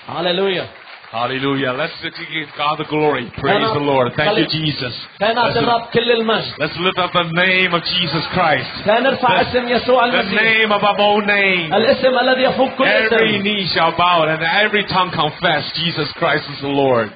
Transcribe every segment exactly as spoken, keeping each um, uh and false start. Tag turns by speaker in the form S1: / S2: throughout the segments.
S1: Hallelujah.
S2: Hallelujah. Let's give God the glory. Praise the Lord. Thank you, Jesus.
S1: Let's,
S2: let's lift up the name of Jesus Christ.
S1: The,
S2: the name above all names. Every knee shall bow and every tongue confess Jesus Christ is the Lord.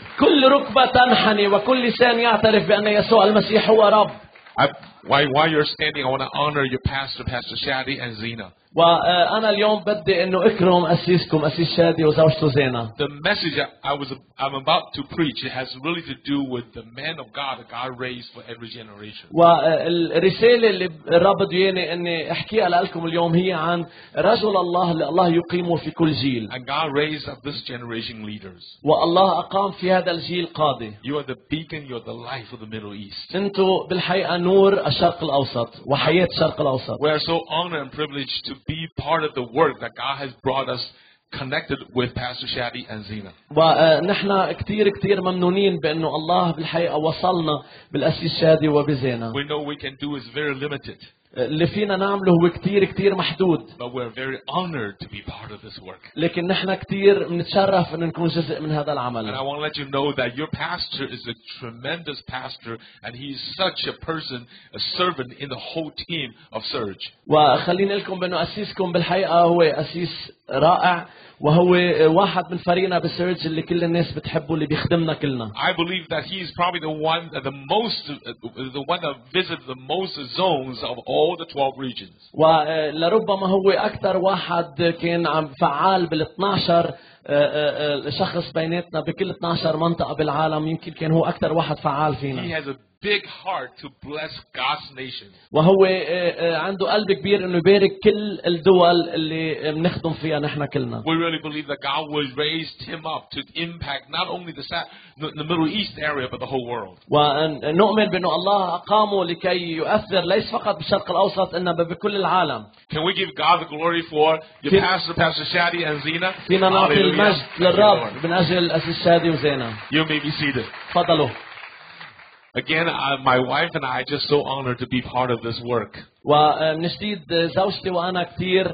S2: I, while, while you're standing, I want to honor your pastor, Pastor Shadi and Zena.
S1: وأنا اليوم بدي إنه أكرم أسيسكم أسيس شادي وزوجته زينة.
S2: The message I was I'm about to preach it has really to do with the man of God that God raised for every generation.
S1: والرسالة اللي الرب بده إني أحكيها لكم اليوم هي عن رجل الله اللي الله يقيمه في كل جيل.
S2: And God raised up this generation leaders.
S1: والله أقام في هذا الجيل قادة.
S2: You are the beacon, you are the life of the Middle East.
S1: أنتوا بالحقيقة نور الشرق الأوسط وحياة الشرق الأوسط.
S2: We are so honored and privileged to be part of the work that God has brought us connected with Pastor Shadi and Zena.
S1: ونحن كتير كتير ممنونين بأنه الله بالحقيقة وصلنا بالأسيس شادي وبزينة.
S2: We know we can do is very limited.
S1: اللي فينا نعمله هو كتير كتير محدود.
S2: But we're very honored to be part of this work.
S1: لكن نحن كتير بنتشرف إن نكون جزء من هذا العمل.
S2: And I want to let you know that your pastor is a tremendous pastor, and he's such a person, a servant in the whole team of Surge.
S1: وخليني لكم بأنه أسيسكم بالحقيقة هو أسيس رائع. وهو واحد من فريقنا بسيرج اللي كل الناس بتحبه اللي بيخدمنا كلنا.
S2: I believe that he is probably the one the most the one that visits the most zones of all the twelve regions.
S1: ولربما هو أكثر واحد كان عم فعال بال اثناشر شخص بيناتنا بكل اثناشر منطقة بالعالم. يمكن كان هو أكثر واحد فعال فينا.
S2: He has a big heart to bless God's nation.
S1: وهو عنده قلب كبير إنه يبارك كل الدول اللي بنخدم فيها نحن كلنا.
S2: We really believe that God will raise him up to impact not only the the Middle East area but the whole world.
S1: ونؤمن بأنه الله أقامه لكي يؤثر ليس فقط بالشرق الأوسط إنما بكل العالم.
S2: Can we give God the glory for your pastor, Pastor Shadi and Zena?
S1: فينا نعطي المجد للرب من أجل أسيس شادي وزينة.
S2: You may be seated.
S1: تفضلوا.
S2: Again, uh, my wife and I are just so honored to be part of this work.
S1: ومن جديد زوجتي وأنا كثير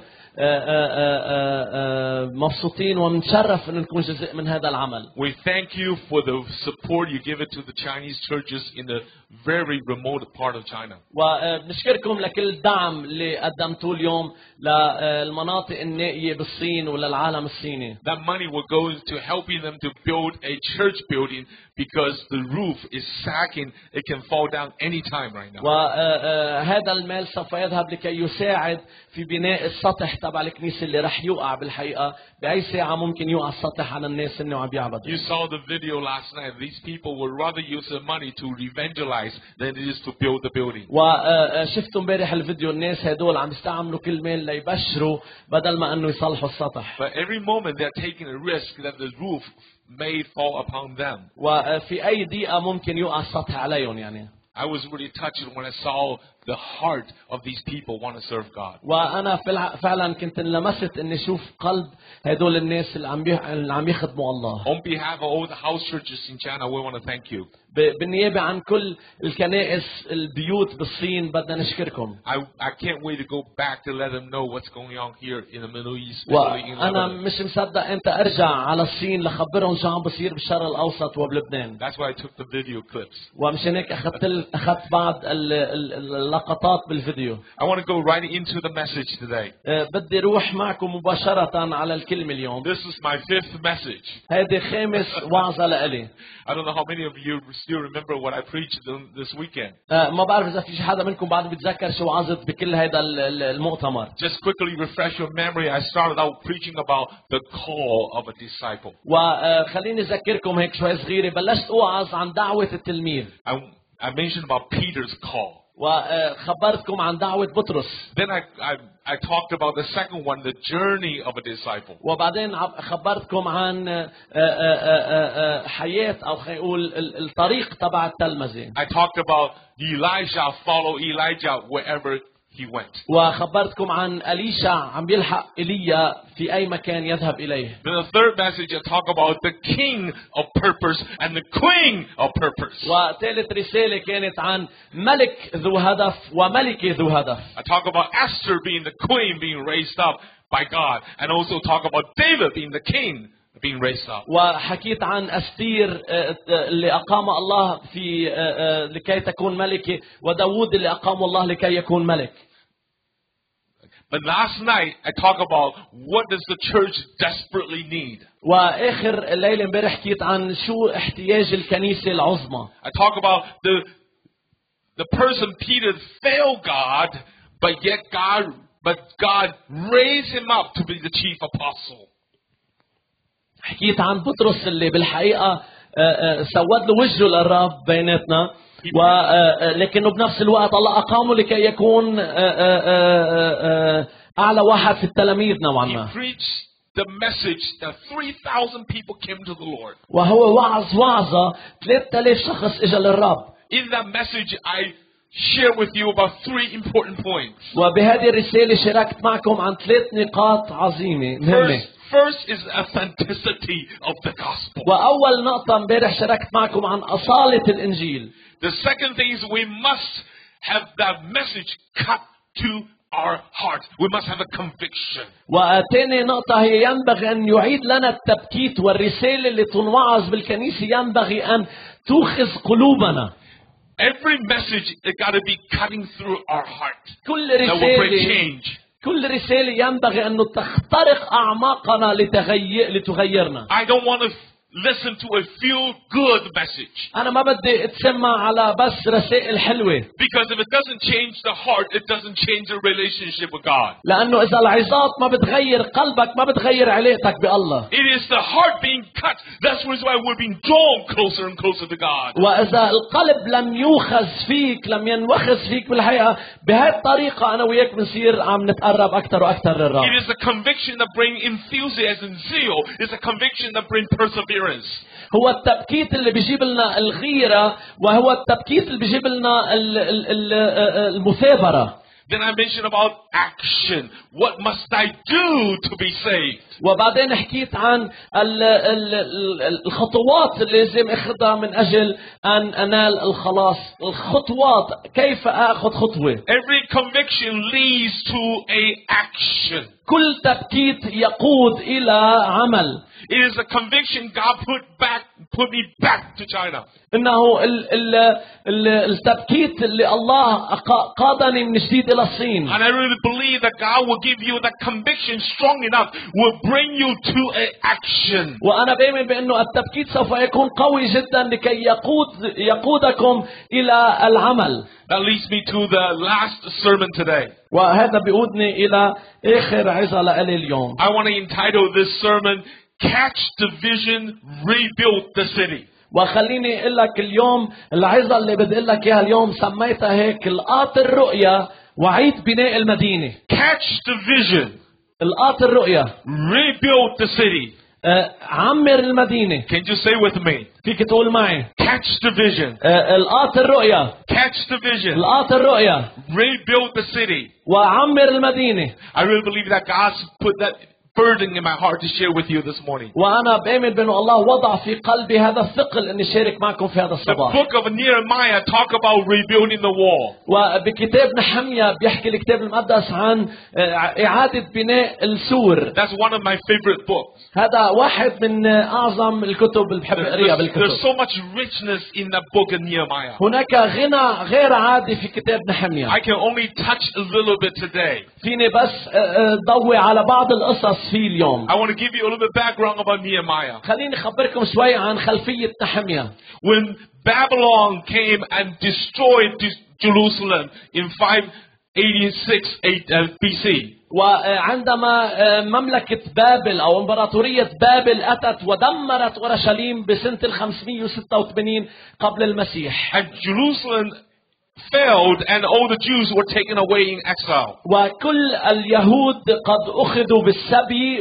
S1: مبسوطين ومنشرف إن نكون جزء من هذا العمل.
S2: We thank you for the support you give it to the Chinese churches in the very remote part of China.
S1: وبنشكركم لكل الدعم اللي قدمتوه اليوم للمناطق النائية بالصين وللعالم الصيني.
S2: That money will go into helping them to build a church building because the roof is sagging. It can fall down any time right now.
S1: وهذا المال سوف يذهب لكي يساعد في بناء السطح تبع الكنيسة اللي رح يوقع بالحقيقة بأي ساعة ممكن يوقع السطح على الناس اللي عم بيعبدوا.
S2: You saw the video last night. These people would rather use the money to evangelize than it is to build the building.
S1: وشفتوا امبارح الفيديو الناس هدول عم يستعملوا كل مال ليبشروا بدل ما انه يصلحوا السطح.
S2: But every moment they're taking a risk that the roof may fall upon them.
S1: وفي أي دقيقة ممكن يوقع السطح عليهم يعني.
S2: I was really touched when I saw the heart of these people want to serve God.
S1: وأنا فعلا كنت لمست إني شوف قلب هدول الناس اللي عم اللي عم يخدموا الله.
S2: On behalf of all the house churches in China, we want to thank you.
S1: بالنيابة عن كل الكنائس البيوت بالصين بدنا نشكركم.
S2: I I can't wait to go back to let them know what's going on here in the Middle East.
S1: وأنا مش مصدق أنت أرجع على الصين لخبرهم شو عم بصير بالشرق الأوسط وبلبنان.
S2: That's why I took the video clips.
S1: ومشان هيك أخذت أخذت بعض اللقطات بالفيديو.
S2: I want to go right into the message today.
S1: بدي روح معكم مباشرة على الكلمة اليوم.
S2: This is my fifth message.
S1: هذه خامس وعظة لإلي.
S2: I don't know how many of you still remember what I preached this weekend.
S1: ما بعرف إذا في حدا منكم بعد بيتذكر شو وعظت بكل هذا المؤتمر.
S2: Just quickly refresh your memory. I started out preaching about the call of a disciple.
S1: وخليني أذكركم هيك شوي صغيرة. بلشت أوعظ عن دعوة التلميذ.
S2: I, I mentioned about Peter's call.
S1: وخبرتكم عن دعوة بطرس.
S2: Then I, I I talked about the second one, the journey of a disciple.
S1: وبعدين خبرتكم عن حياة أو خلينا نقول الطريق تبع التلمذة.
S2: I talked about Elijah follow Elijah wherever he went.
S1: وخبرتكم عن أليشع عم يلحق إيليا في أي مكان يذهب إليه.
S2: Then the third message I talk about the king of purpose and the queen of purpose.
S1: وثالث رسالة كانت عن ملك ذو هدف وملكة ذو هدف.
S2: I talk about Esther being the queen being raised up by God, and also talk about David being the king being raised up.
S1: وحكيت عن أستير اللي أقام الله في لكي تكون ملكة، وداود اللي أقام الله لكي يكون ملك.
S2: But last night I talked about what does the church desperately need.
S1: وآخر الليلة امبارح حكيت عن شو احتياج الكنيسة العظمى.
S2: I talked about the the person Peter failed God, but yet God but God raised him up to be the chief apostle.
S1: حكيت عن بطرس اللي بالحقيقة سود له وجهه للرب بيناتنا، ولكنه بنفس الوقت الله أقامه لكي يكون أعلى واحد في التلاميذ نوعا ما.
S2: He preached the message that three thousand people came to the Lord.
S1: وهو وعظ وعظة ثلاثة آلاف شخص إجا للرب.
S2: In that message I share with you about three important points.
S1: وبهذه الرسالة شاركت معكم عن ثلاث نقاط عظيمة مهمة.
S2: First, first is the authenticity of the gospel.
S1: وأول نقطة امبارح شاركت معكم عن أصالة الإنجيل.
S2: The second thing is we must have that message cut to our heart. We must have a conviction.
S1: وثاني نقطة هي ينبغي أن يعيد لنا التبكيت، والرسالة اللي تنوعظ بالكنيسة ينبغي أن تؤخذ قلوبنا.
S2: Every message it got to be cutting through our heart.
S1: كل
S2: That will bring
S1: رسالة
S2: change.
S1: كل رسالة ينبغي أن تخترق أعماقنا لتغير لتغيرنا.
S2: I don't want to listen to a feel good message.
S1: أنا ما بدي أتسمع على بس رسائل حلوة.
S2: Because if it doesn't change the heart, it doesn't change the relationship with God.
S1: لأنه إذا العظات ما بتغير قلبك ما بتغير علاقتك بالله.
S2: It is the heart being cut. That's the reason why we're being drawn closer and closer to God.
S1: وإذا القلب لم يوخز فيك، لم ينوخز فيك بالحقيقة، بهذه الطريقة أنا وياك بنصير عم نتقرب أكثر وأكثر للرب.
S2: It is a conviction that brings enthusiasm and zeal. It's a conviction that brings perseverance.
S1: هو التبكيت اللي بيجيب لنا الغيرة، وهو التبكيت اللي بيجيب لنا المثابرة.
S2: Then I mentioned about action. What must I do to be saved?
S1: وبعدين حكيت عن الخطوات اللي لازم اخذها من اجل ان انال الخلاص. الخطوات، كيف اخذ خطوة.
S2: Every conviction leads to a action.
S1: كل تبكيت يقود الى عمل.
S2: It is a conviction God put back, put me back to China.
S1: إنه ال ال ال التبكيت اللي الله قادني من جديد إلى الصين.
S2: And I really believe that God will give you that conviction strong enough, will bring you to a action.
S1: وأنا بؤمن بأنه التبكيت سوف يكون قوي جدا لكي يقود يقودكم إلى العمل.
S2: That leads me to the last sermon today.
S1: وهذا بيقودني إلى آخر عظة لإلي اليوم.
S2: I want to entitle this sermon "Catch the Vision, Rebuild the City."
S1: وخليني اقول لك اليوم العظة اللي بدي اقول لك اياها اليوم سميتها هيك: القاط الرؤية وعيد بناء المدينة.
S2: Catch the vision.
S1: القاط الرؤية.
S2: Rebuild the city.
S1: آه عمر المدينة.
S2: Can you say with me?
S1: فيك تقول معي.
S2: Catch the vision.
S1: آه القاط الرؤية.
S2: Catch the vision.
S1: القاط الرؤية.
S2: Rebuild the city.
S1: وعمر المدينة.
S2: I really believe that God's put that burden in my heart to share with you this morning.
S1: وأنا بآمن بأنه الله وضع في قلبي هذا الثقل إني شارك معكم في هذا
S2: The
S1: الصباح.
S2: book of Nehemiah talk about rebuilding the wall.
S1: وبكتاب نحميا بيحكي الكتاب المقدس عن إعادة بناء السور.
S2: That's one of my favorite books.
S1: هذا واحد من أعظم الكتب اللي بحب أقريها بالكتب.
S2: There's so much richness in that book of Nehemiah.
S1: هناك غنى غير عادي في كتاب نحميا.
S2: I can only touch a little bit today.
S1: فيني بس ضوي على بعض القصص فيه اليوم.
S2: I want to give you a little bit background about Nehemiah.
S1: خليني أخبركم شوي عن خلفية نحميا.
S2: When Babylon came and destroyed Jerusalem in five eighty-six B C.
S1: وعندما مملكة بابل أو إمبراطورية بابل أتت ودمرت أورشليم بسنة الخمسمية وستة وثمانين قبل المسيح.
S2: And Jerusalem failed and all the Jews were taken away in exile.
S1: وكل اليهود قد أخذوا بالسبي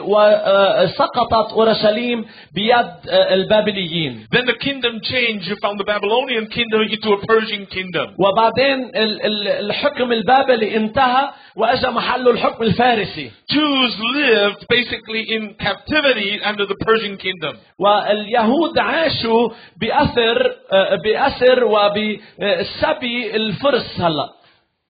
S1: وسقطت أورشليم بيد البابليين.
S2: Then the kingdom changed from the Babylonian kingdom into a Persian kingdom.
S1: وبعدين الحكم البابلي انتهى وأجا محله الحكم الفارسي.
S2: Jews lived basically in captivity under the Persian kingdom.
S1: واليهود عاشوا بأثر بأثر وبالسبي الفرس هلا.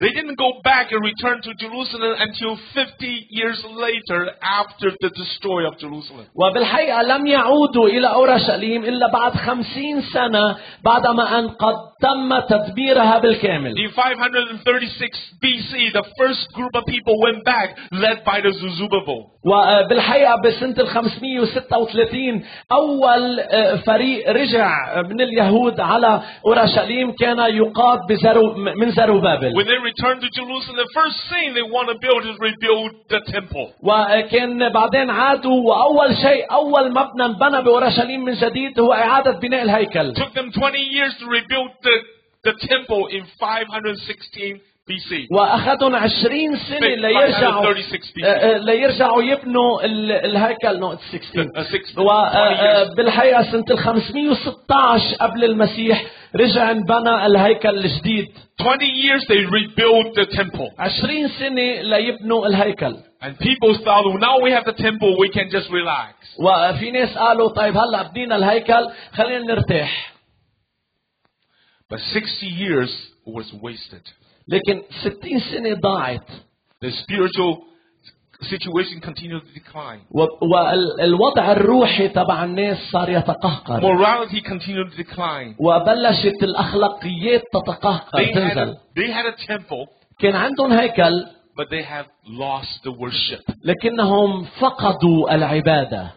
S2: They didn't go back and return to Jerusalem until fifty years later after the destroy of Jerusalem.
S1: وبالحقيقة لم يعودوا إلى أورشليم إلا بعد خمسين سنة بعدما أن قد تم تدميرها بالكامل.
S2: In five thirty-six B C, the first group of people went back, led by the Zerubbabel.
S1: وبالحقيقة بسنة الخمسمية وستة وثلاثين أول فريق رجع من اليهود على أورشليم كان يقاد بزرو من زروبابل.
S2: When they returned to Jerusalem, the first thing they want to build is rebuild the temple.
S1: وكان بعدين عادوا وأول شيء أول مبنى انبنى بأورشليم من جديد هو إعادة بناء الهيكل.
S2: Took them twenty years to rebuild the, the temple in five sixteen B C.
S1: وأخذهم عشرين سنة ليرجعوا ليرجعوا يبنوا الهيكل نوت ستاشر. وبالحقيقة سنة الخمسمية وستة عشر قبل المسيح رجع انبنى الهيكل الجديد.
S2: twenty years they rebuilt the temple.
S1: عشرين سنة ليبنوا الهيكل.
S2: And people thought, well, now we have the temple, we can just relax.
S1: وفي ناس قالوا طيب هلا بنينا الهيكل خلينا نرتاح.
S2: But sixty years was wasted.
S1: لكن ستين سنة ضاعت.
S2: The spiritual situation continued to decline.
S1: والوضع الروحي تبع الناس صار يتقهقر.
S2: Morality continued to decline.
S1: وبلشت الأخلاقيات تتقهقر
S2: They had,
S1: تنزل.
S2: a, they had a temple,
S1: كان عندهم هيكل
S2: but they have lost the worship.
S1: لكنهم فقدوا العبادة.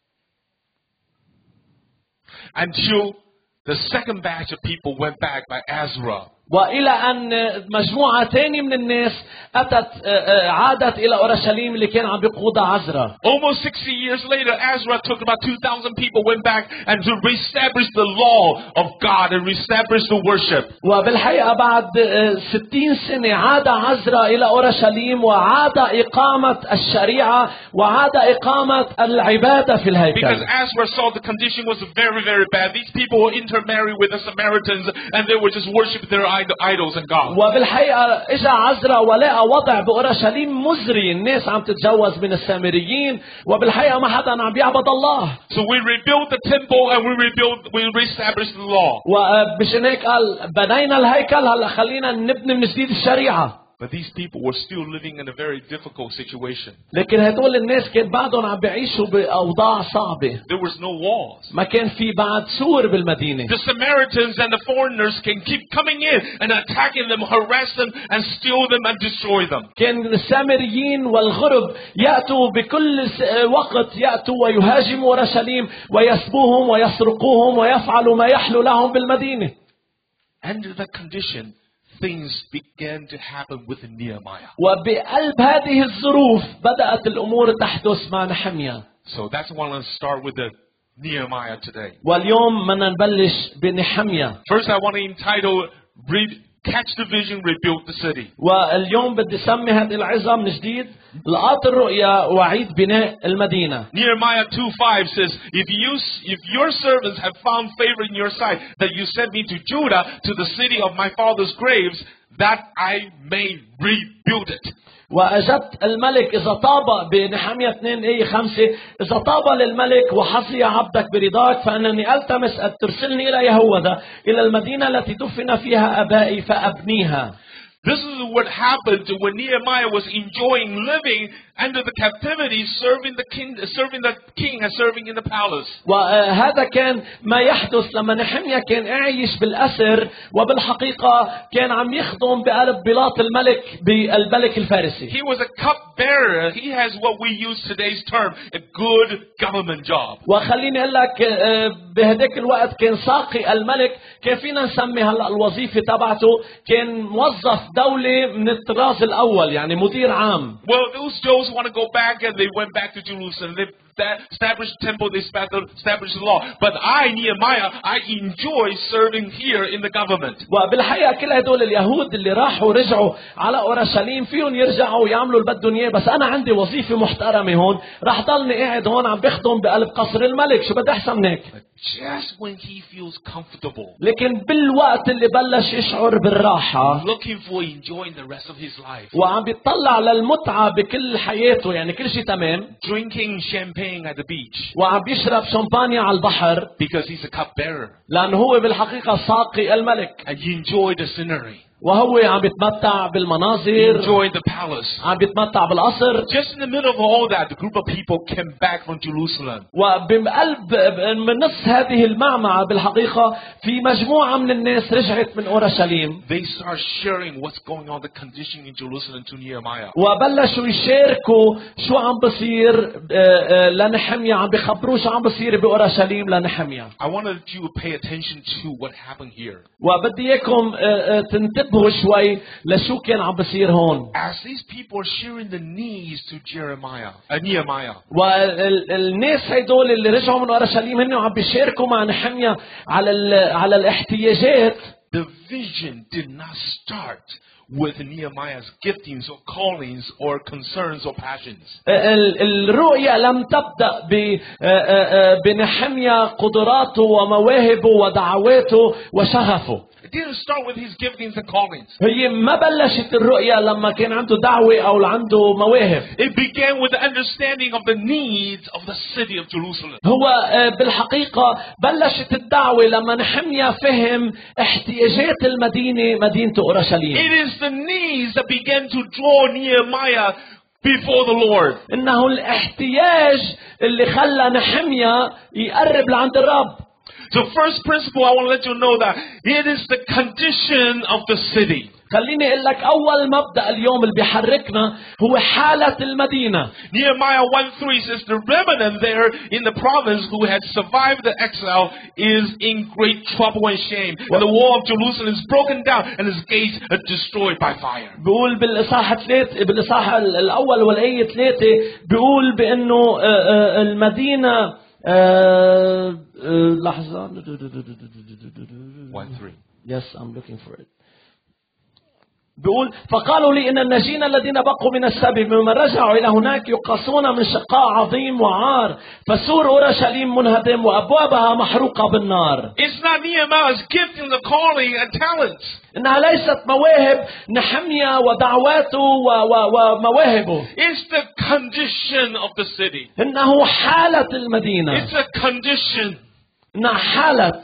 S2: Until the second batch of people went back by Ezra.
S1: وإلى أن مجموعة تانية من الناس أتت عادت إلى أورشليم اللي كان عم بيقودها عزرا.
S2: Almost sixty years later, Ezra took about two thousand people went back and to reestablish the law of God and reestablish the worship.
S1: وبالحقيقة بعد ستين سنة عاد عزرا إلى أورشليم وعاد إقامة الشريعة وعاد إقامة العبادة في الهيكل.
S2: Because Ezra saw the condition was very very bad. These people were intermarried with the Samaritans and they were just worshiping their idols and gods.
S1: وبالحقيقة إجا عزرا ولقى وضع بأورشليم مزري، الناس عم تتجوز من السامريين وبالحقيقة ما حدا عم بيعبد الله.
S2: So we rebuilt the temple and we rebuilt, we reestablished the law.
S1: ومشان هيك قال بنينا الهيكل هلا خلينا نبني من جديد الشريعة.
S2: But these people were still living in a very difficult situation.
S1: لكن هدول الناس كان بعدهم عم بيعيشوا بأوضاع صعبة.
S2: There was no walls.
S1: ما كان في بعد سور بالمدينة.
S2: The Samaritans and the foreigners can keep coming in and attacking them, harass them, and steal them and destroy them.
S1: كان السامريين والغرب يأتوا بكل وقت يأتوا ويهاجموا أورشليم ويسبوهم ويسرقوهم ويفعلوا ما يحلو لهم بالمدينة.
S2: Under that condition, things began to happen with Nehemiah.
S1: وبقلب هذه الظروف بدأت الأمور تحدث مع نحميا.
S2: So that's why I want to start with the Nehemiah today.
S1: واليوم بدنا نبلش بنحميا.
S2: First, I want to entitle Read, Catch the Vision, Rebuild the City.
S1: واليوم بدي سمي هذه العظة من جديد لقاط الرؤيا وعيد بناء المدينة.
S2: Nehemiah two five says, if you if your servants have found favor in your sight, that you send me to Judah, to the city of my father's graves, that I may rebuild it.
S1: وأجبت الملك إذا طاب بنحمية اثنين آية خمسة إذا طاب للملك وحظي عبدك برضاك فأنني ألتمس أن ترسلني إلى يهوذا إلى المدينة التي دفن فيها آبائي فأبنيها.
S2: This is what happened when Nehemiah was enjoying living under the captivity, serving the king, serving the king and serving in the palace.
S1: وهذا كان ما يحدث لما نحميا كان عايش بالأسر وبالحقيقة كان عم يخدم بقلب بلاط الملك بالملك الفارسي.
S2: He was a cupbearer. He has what we use today's term, a good government job.
S1: وخليني أقول لك بهداك الوقت كان ساقي الملك، كان فينا نسمي هلا الوظيفة تبعته كان موظف دولة من الطراز الأول يعني مدير عام.
S2: Well, those Jews want to go back and they went back to Jerusalem. They established temple, they established the law. But I, Nehemiah, I enjoy serving here in the government.
S1: وبالحقيقة كل هدول اليهود اللي راحوا ورجعوا على أورشليم فيهم يرجعوا يعملوا اللي بدهم إياه، بس أنا عندي وظيفة محترمة هون، راح ضلني قاعد هون عم بخدم بقلب قصر الملك، شو بدي أحسن من هيك؟
S2: Just when he feels comfortable,
S1: لكن بالوقت اللي بلش يشعر بالراحة
S2: looking for enjoying the rest of his life,
S1: وعم بيطلع للمتعة بكل حياته يعني كل شيء تمام،
S2: drinking champagne at the beach,
S1: وعم بيشرب شامبانيا على البحر
S2: because he's a cupbearer,
S1: لأنه هو بالحقيقة ساقي الملك،
S2: and you enjoy the scenery.
S1: وهو عم بيتمتع بالمناظر.
S2: Enjoying the palace.
S1: عم بيتمتع بالقصر.
S2: Just in the middle of all that, the group of people came back from Jerusalem.
S1: وبقلب من نص هذه المعمعة بالحقيقة في مجموعة من الناس رجعت من أورشليم.
S2: They start sharing what's going on, the condition in Jerusalem to Nehemiah.
S1: وبلشوا يشاركوا شو عم بصير لنحميا، عم بيخبروا شو عم بصير بأورشليم لنحميا.
S2: I wanted you to pay attention to what happened here.
S1: وبدي إياكم تنتبهوا شوي لشو كان عم بصير هون.
S2: As these people are sharing the needs to Jeremiah, uh, Nehemiah.
S1: والناس هيدول اللي رجعوا من أورشليم هن عم بيشاركوا مع نحميا على على الاحتياجات.
S2: The vision did not start with Nehemiah's giftings or callings or concerns or passions.
S1: الرؤية لم تبدأ بنحميا قدراته ومواهبه ودعواته وشغفه.
S2: It didn't start with his giftings and callings.
S1: هي ما بلشت الرؤية لما كان عنده دعوة أو عنده مواهب.
S2: It began with the understanding of the needs of the city of Jerusalem.
S1: هو بالحقيقة بلشت الدعوة لما نحميا فهم احتياجات المدينة مدينة أورشليم.
S2: It is the needs that began to draw Nehemiah before the Lord.
S1: إنه الاحتياج اللي خلى نحميا يقرب لعند الرب.
S2: The first principle I want to let you know that it is the condition of the city.
S1: خليني اقول لك اول مبدأ اليوم اللي بيحركنا هو حالة المدينة.
S2: Nehemiah one three says the remnant there in the province who had survived the exile is in great trouble and shame. And the wall of Jerusalem is broken down and its gates are destroyed by fire.
S1: بيقول بالإصحاح ثلاثة بالإصحاح الأول والآية ثلاثة بيقول بأنه المدينة لحظة.
S2: one three.
S1: Yes, I'm looking for it. بيقول فقالوا لي إن الناجين الذين بقوا من السبي ممن رجعوا إلى هناك يقاسون من شقاء عظيم وعار فسور أورشليم منهدم وأبوابها محروقة بالنار.
S2: It's not Nehemiah's gifting, the calling and talents.
S1: إنها ليست مواهب نحميا ودعواته ومواهبه.
S2: It's the condition of the city.
S1: إنه حالة المدينة.
S2: It's a condition.
S1: إنها حالة.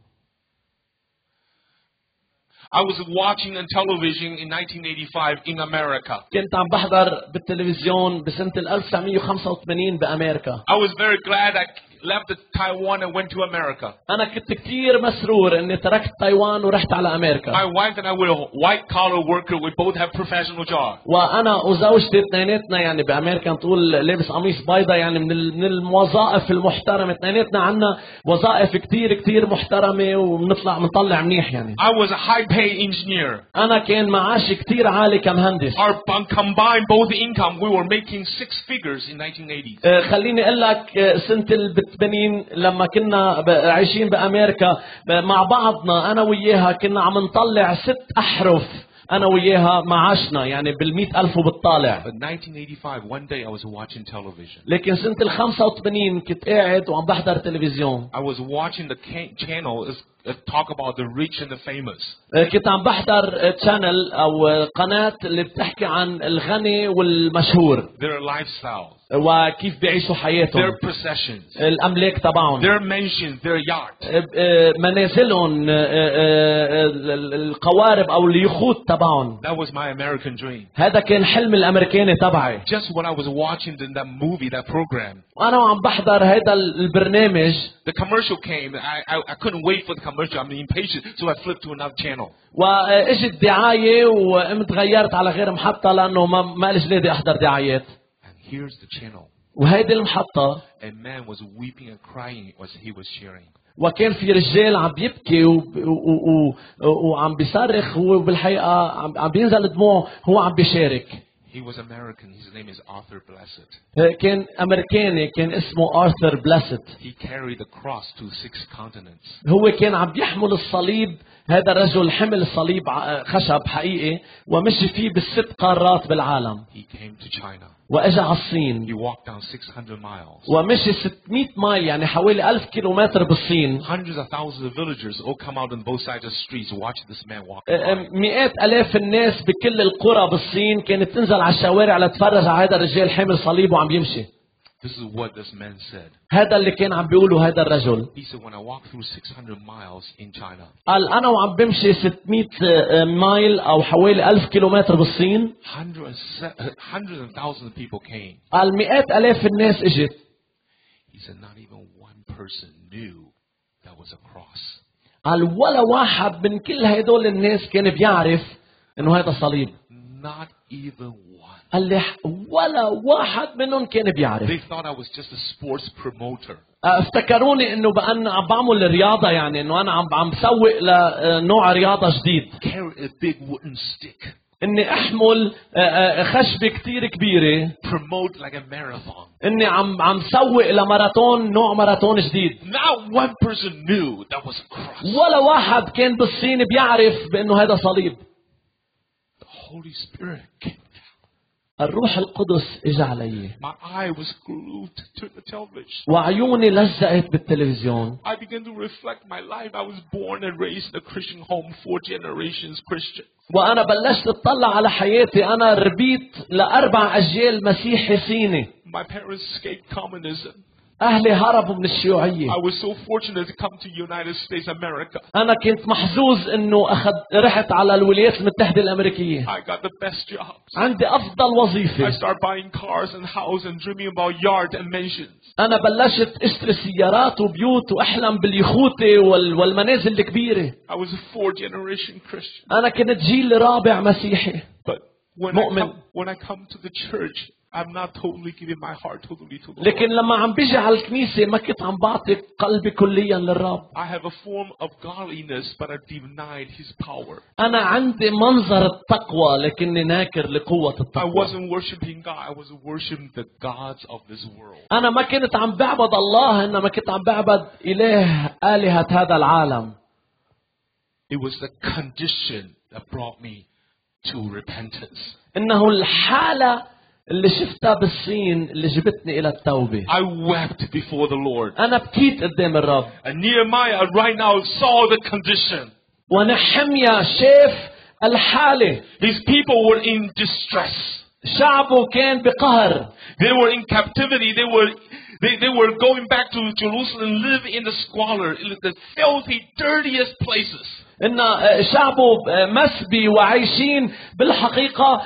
S2: I was watching on television in nineteen eighty-five in America.
S1: كنت عم بحضر بالتلفزيون بسنة ألف وتسعمية وخمسة وثمانين بأمريكا.
S2: I was very glad I left Taiwan and went to America.
S1: أنا كنت كتير مسرور إني تركت تايوان ورحت على أمريكا.
S2: My wife and I were a white collar worker. We both have professional jobs.
S1: وأنا وزوجتي اثنيناتنا يعني بأمريكا نقول لابس قميص بيضة يعني من من الوظائف المحترمة اثنيناتنا عنا وظائف كتير كتير محترمة وبنطلع بنطلع منيح يعني.
S2: I was a high paid engineer.
S1: أنا كان معاشي كتير عالي كمهندس.
S2: Our combined both income we were making six figures in nineteen eighty.
S1: خليني أقول لك سنة البنين لما كنا عايشين بأمريكا مع بعضنا أنا وياها كنا عم نطلع ست أحرف أنا وياها معاشنا يعني بالمئة ألف وبالطالع.
S2: But nineteen eighty-five, one day I was watching television.
S1: لكن سنة الخمسة وثمانين كنت قاعد وعم بحضر تلفزيون.
S2: I was watching the channel is talk about the rich and the famous.
S1: كنت عم بحضر channel أو قناة اللي بتحكي عن الغني والمشهور.
S2: Their lifestyles.
S1: وكيف بيعيشوا حياتهم.
S2: Their possessions.
S1: الأملاك تبعهم.
S2: Their mansions, their yachts.
S1: منازلهم القوارب أو اليخوت تبعهم.
S2: That was my American dream.
S1: هذا كان حلم الأمريكاني تبعي.
S2: Just when I was watching the, that movie, that program.
S1: وأنا عم بحضر هذا البرنامج.
S2: The commercial came. I, I I couldn't wait for the commercial. I'm impatient, so I flipped to another channel.
S1: واجت دعاية وقمت غيرت على غير محطة لأنه ما ما ليش ليدي أحضر دعايات.
S2: And here's the channel.
S1: وهيدي المحطة.
S2: A man was weeping and crying as he was sharing.
S1: وكان في رجال عم بيبكي وعم بيصرخ هو بالحقيقة عم بينزل دموعه هو عم بيشارك.
S2: He was American. His name is Arthur Blessed.
S1: كان أمريكاني كان اسمه آرثر بلاسيت.
S2: He carried the cross to six continents.
S1: هو كان عم يحمل الصليب. هذا الرجل حمل الصليب خشب حقيقي ومشي فيه بالست قارات بالعالم.
S2: He came to China.
S1: وأجا على الصين.
S2: He walked down six hundred miles.
S1: ومشي ستمئة مايل يعني حوالي ألف كيلومتر بالصين.
S2: Hundreds of thousands of villagers all come out on both sides of the streets watch this man walk.
S1: مئات آلاف الناس بكل القرى بالصين كانت تنزل على الشوارع لتتفرج على هذا الرجال حامل صليب وعم يمشي.
S2: This is what this man said.
S1: هذا اللي كان عم بيقوله هذا الرجل.
S2: He said, when I walk through six hundred miles in China.
S1: قال أنا وعم بمشي ستمية مايل أو حوالي ألف كيلومتر بالصين.
S2: Hundreds, hundreds and thousands of people came.
S1: قال مئات آلاف الناس إجت.
S2: He said, not even one person knew that was a cross.
S1: قال ولا واحد من كل هدول الناس كان بيعرف إنه هذا صليب.
S2: Not even one.
S1: قال لي ولا واحد منهم كان بيعرف.
S2: They thought I was just a sports promoter.
S1: افتكروني انه بأن عم بعمل رياضة، يعني انه انا عم عم بسوق لنوع رياضة جديد.
S2: Carry a big wooden stick.
S1: اني احمل خشبة كتير كبيرة.
S2: Promote like a marathon.
S1: اني عم عم سوق لماراثون، نوع ماراثون جديد.
S2: Not one person knew that was a cross.
S1: ولا واحد كان بالصين بيعرف بانه هذا صليب.
S2: The Holy Spirit came.
S1: الروح القدس اجى علي.
S2: My eye was glued to the television.
S1: وعيوني لزقت بالتلفزيون.
S2: I began to reflect my life. I was born and raised in a Christian home, four generations Christian.
S1: وأنا بلشت أطلع على حياتي. أنا ربيت لأربع أجيال مسيحي صيني.
S2: My parents escaped communism.
S1: أهلي هربوا من الشيوعية.
S2: I was so fortunate to come to United States America.
S1: أنا كنت محظوظ إنه أخذ رحت على الولايات المتحدة الأمريكية.
S2: I got the best jobs.
S1: عندي أفضل وظيفة.
S2: I started buying cars and houses and dreaming about yard and mansions.
S1: أنا بلشت أشتري سيارات وبيوت وأحلم باليخوتة وال والمنازل الكبيرة.
S2: I was a four generation Christian.
S1: أنا كنت جيل رابع مسيحي.
S2: But when I come, when I come to the church, I'm not totally giving my heart totally to the Lord.
S1: لكن لما عم بيجي على الكنيسة ما كنت عم بعطي قلبي كليا للرب.
S2: I have a form of godliness, but I denied His power.
S1: أنا عندي منظر التقوى لكني ناكر لقوة
S2: I
S1: التقوى.
S2: wasn't worshiping God. I was worshiping the gods of this world.
S1: أنا ما كنت عم بعبد الله، إنما كنت عم بعبد إله آلهة هذا العالم.
S2: It was the condition that brought me to repentance.
S1: إنه الحالة اللي شفتها بالصين اللي جبتني إلى التوبة.
S2: I wept before the Lord.
S1: أنا بكيت قدام الرب.
S2: And Nehemiah right now saw the condition.
S1: ونحميا شاف الحالة.
S2: His people were in distress.
S1: شعبه كان بقهر.
S2: They were in captivity. They were they, they were going back to Jerusalem, live in the squalor, in the filthy, dirtiest places.
S1: إن شعبه مسبي وعايشين بالحقيقة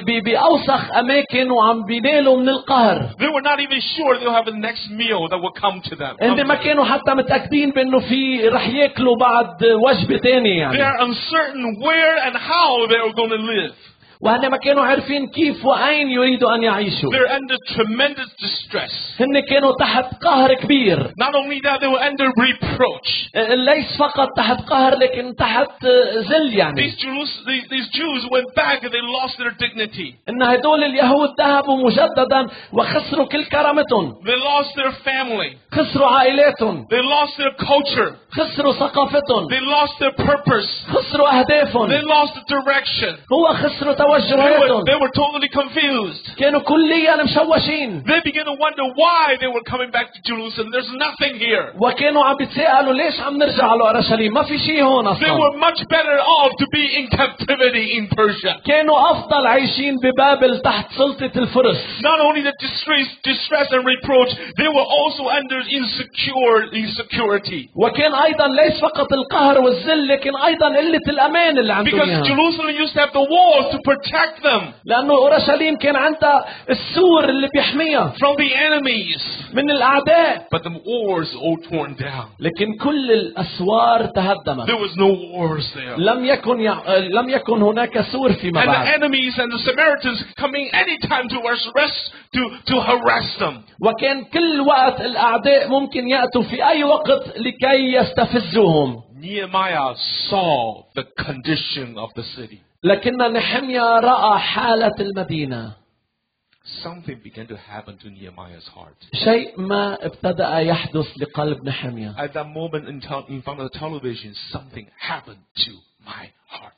S1: بأوسخ أماكن وعم بينالوا من القهر.
S2: They were not even sure they'll have the next meal that will come to them.
S1: إن ما كانوا حتى متأكدين بأنه في رح يأكلوا بعد وجبة تانية يعني.
S2: They are uncertain where and how they are going to live.
S1: وهن ما كانوا عارفين كيف وأين يريدوا أن يعيشوا.
S2: They're under tremendous distress.
S1: هن كانوا تحت قهر كبير.
S2: Not only that, they were under reproach.
S1: ليس فقط تحت قهر لكن تحت ذل يعني.
S2: These Jews, these, these Jews went back and they lost their dignity.
S1: إن هدول اليهود ذهبوا مجددا وخسروا كل كرامتهم.
S2: They lost their family.
S1: خسروا عائلاتهم.
S2: They lost their culture.
S1: خسروا ثقافتهم.
S2: They lost their purpose.
S1: خسروا أهدافهم.
S2: They lost the direction.
S1: هو خسروا توجهاتهم.
S2: They were, they were totally confused.
S1: كانوا كليا مشوشين.
S2: They began to wonder why they were coming back to Jerusalem. There's nothing here.
S1: وكانوا عم بيتساءلوا ليش عم نرجع على أورشليم؟ ما في شيء هون أصلا.
S2: They were much better off to be in captivity in Persia.
S1: كانوا أفضل عايشين ببابل تحت سلطة الفرس.
S2: Not only the distress, distress and reproach, they were also under insecure insecurity.
S1: وكان أيضا ليس فقط القهر والذل لكن أيضا قلة الأمان اللي عندهم.
S2: Because Jerusalem used to have the walls to protect them.
S1: لأنه أورشليم كان عندها السور اللي بيحميها
S2: from the enemies.
S1: من الأعداء.
S2: But the walls all torn down.
S1: لكن كل الأسوار تهدمت.
S2: There was no wars there.
S1: لم يكن ي... لم يكن هناك سور فيما بعد.
S2: And the enemies and the Samaritans coming anytime to arrest to to harass them.
S1: وكان كل وقت الأعداء ممكن يأتوا في أي وقت لكي يستفزوهم.
S2: Nehemiah saw the condition of the city.
S1: لكن نحميا رأى حالة المدينة.
S2: Something began to happen to Nehemiah's heart.
S1: شيء ما ابتدأ يحدث لقلب نحميا.
S2: At that moment in, in front of the television, something happened to my heart.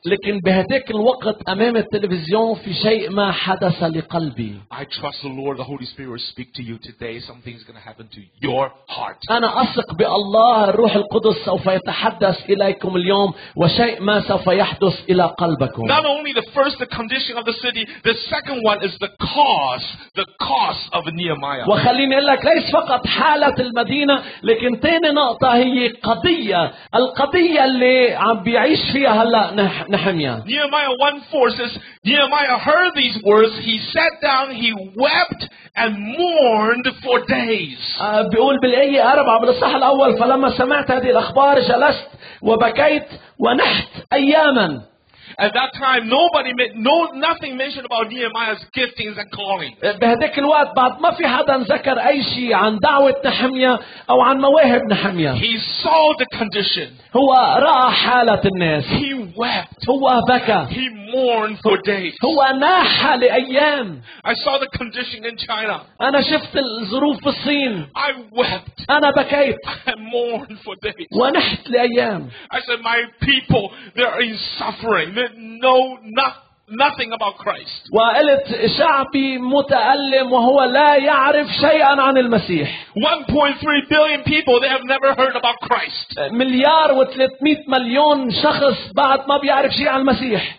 S1: لكن بهداك الوقت أمام التلفزيون في شيء ما حدث لقلبي.
S2: I trust the Lord, the Holy Spirit will speak to you today. Something's going to happen to your heart.
S1: أنا أثق بالله الروح القدس سوف يتحدث إليكم اليوم وشيء ما سوف يحدث إلى قلبكم.
S2: Not only the first, the condition of the city, the second one is the cause, the cause of Nehemiah.
S1: وخليني أقول لك ليس فقط حالة المدينة، لكن تاني نقطة هي قضية، القضية اللي عم بيعيش فيها هلا نحميا.
S2: Nehemiah one four says, Nehemiah heard these words, he sat down, he wept and mourned for days.
S1: آه بيقول بالآية أربعة بالإصحاح الأول، فلما سمعت هذه الأخبار جلست وبكيت ونحت أياما.
S2: At that time, nobody, no, nothing mentioned about Nehemiah's giftings and calling.
S1: بهداك الوقت بعد ما في حدا ذكر أي شيء عن دعوة نحميا أو عن مواهب نحميا.
S2: He saw the condition.
S1: هو رأى حالة الناس.
S2: He wept.
S1: هو بكى.
S2: He mourned for days.
S1: هو ناح لأيام.
S2: I saw the condition in China.
S1: أنا شفت الظروف في الصين.
S2: I wept.
S1: أنا بكيت.
S2: I mourned for days.
S1: ونحت لأيام.
S2: I said, my people, they're in suffering. They know not, nothing about Christ.
S1: وقلت شعبي متألم وهو لا يعرف شيئا عن المسيح.
S2: one point three billion people, they have never heard about Christ.
S1: مليار وثلاثمئة مليون شخص بعد ما بيعرف شيء عن المسيح.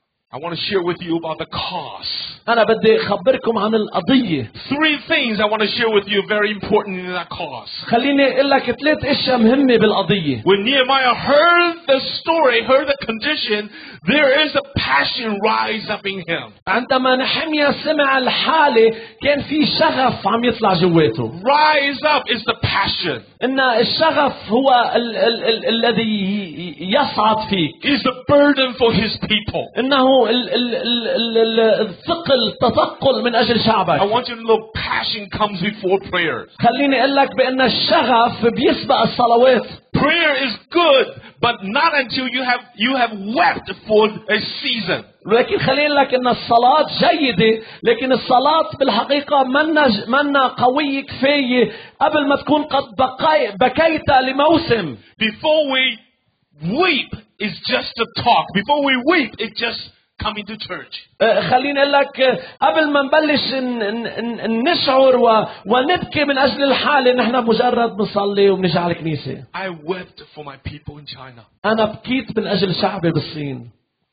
S2: I want to share with you about the cause.
S1: أنا بدي أخبركم عن القضية.
S2: Three things I want to share with you very important in that cause.
S1: خليني أقول لك ثلاث أشياء مهمة بالقضية.
S2: When Nehemiah heard the story, heard the condition, there is a passion rise up in him.
S1: عندما نحميا سمع الحالة كان في شغف عم يطلع جواته.
S2: Rise up is the passion.
S1: إن الشغف هو ال ال ال الذي يصعد فيك.
S2: Is the burden for his people.
S1: إنه ال ال ال ال الثقل تثقل من أجل شعبك.
S2: I want you to know passion comes before prayer.
S1: خليني أقول لك بأن الشغف بيسبق الصلوات.
S2: Prayer is good, but not until you have you have wept for a season.
S1: لكن خليني لك ان الصلاة جيدة، لكن الصلاة بالحقيقة منا منا قوية كفاية قبل ما تكون قد بقي بكيت لموسم.
S2: Before we weep is just a talk. Before we weep, it's just coming to church.
S1: خليني اقول لك قبل ما نبلش نشعر ونبكي من اجل الحالة، نحن مجرد بنصلي وبنجي على الكنيسة.
S2: I wept for my people in China.
S1: أنا بكيت من أجل شعبي بالصين.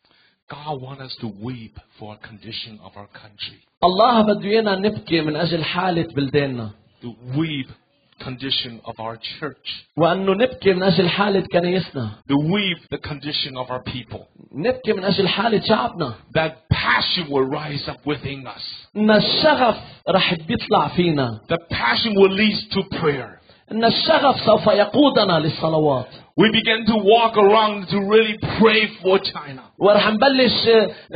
S2: God wants us to weep for our condition of our country.
S1: الله بده إيانا نبكي من أجل حالة بلداننا.
S2: To weep condition of our church.
S1: وأنه نبكي من أجل حالة كنيسنا.
S2: To weep the condition of our people.
S1: نبكي من أجل حالة شعبنا.
S2: That passion will rise up within us.
S1: إن الشغف رح بيطلع فينا.
S2: The passion will lead to prayer.
S1: إن الشغف سوف يقودنا للصلوات.
S2: We begin to walk around to really pray for China.
S1: ورح نبلش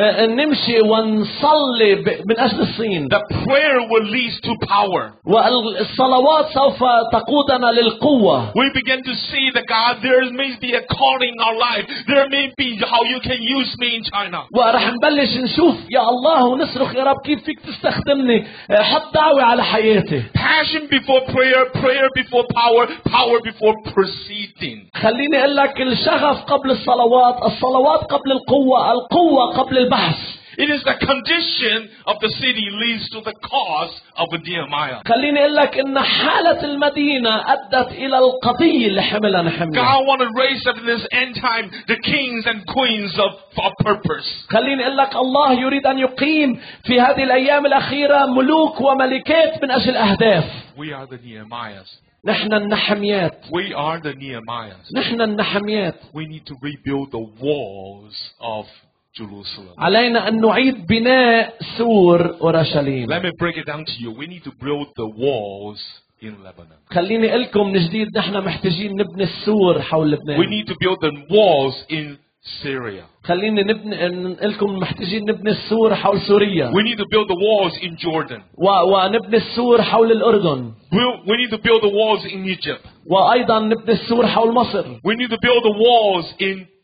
S1: نمشي ونصلي من أجل الصين.
S2: The prayer will lead to power.
S1: والصلوات سوف تقودنا للقوة.
S2: We begin to see that God, there may be a calling in our life. There may be how you can use me in China.
S1: ورح نبلش نشوف يا الله ونصرخ يا رب كيف فيك تستخدمني، حط دعوة على حياتي.
S2: Passion before prayer, prayer before power, power before proceeding.
S1: خليني أقول لك الشغف قبل الصلوات، الصلوات قبل القوة، القوة قبل البحث.
S2: It is the condition of the city leads to the cause of Nehemiah.
S1: خليني أقول لك إن حالة المدينة أدت إلى القضية اللي حملها نحميا.
S2: God want to raise up in this end time the kings and queens of for purpose.
S1: خليني أقول لك الله يريد أن يقيم في هذه الأيام الأخيرة ملوك وملكات من أجل أهداف.
S2: We are the Nehemiahs.
S1: نحن النحميات.
S2: We are the Nehemiahs.
S1: نحن النحميات.
S2: We need to rebuild the walls of Jerusalem.
S1: علينا أن نعيد بناء سور أورشليم.
S2: Let me break it down to you. We need to build the walls in Lebanon.
S1: خليني أقول لكم من جديد نحن محتاجين نبني السور حول لبنان.
S2: We need to build the walls in Syria.
S1: خليني نبني نقول لكم محتاجين نبني السور حول سوريا.
S2: We need to build the walls in Jordan.
S1: و ونبني السور حول الأردن.
S2: We need to build the walls in Egypt.
S1: وأيضا نبني السور حول مصر.
S2: We need to build the walls in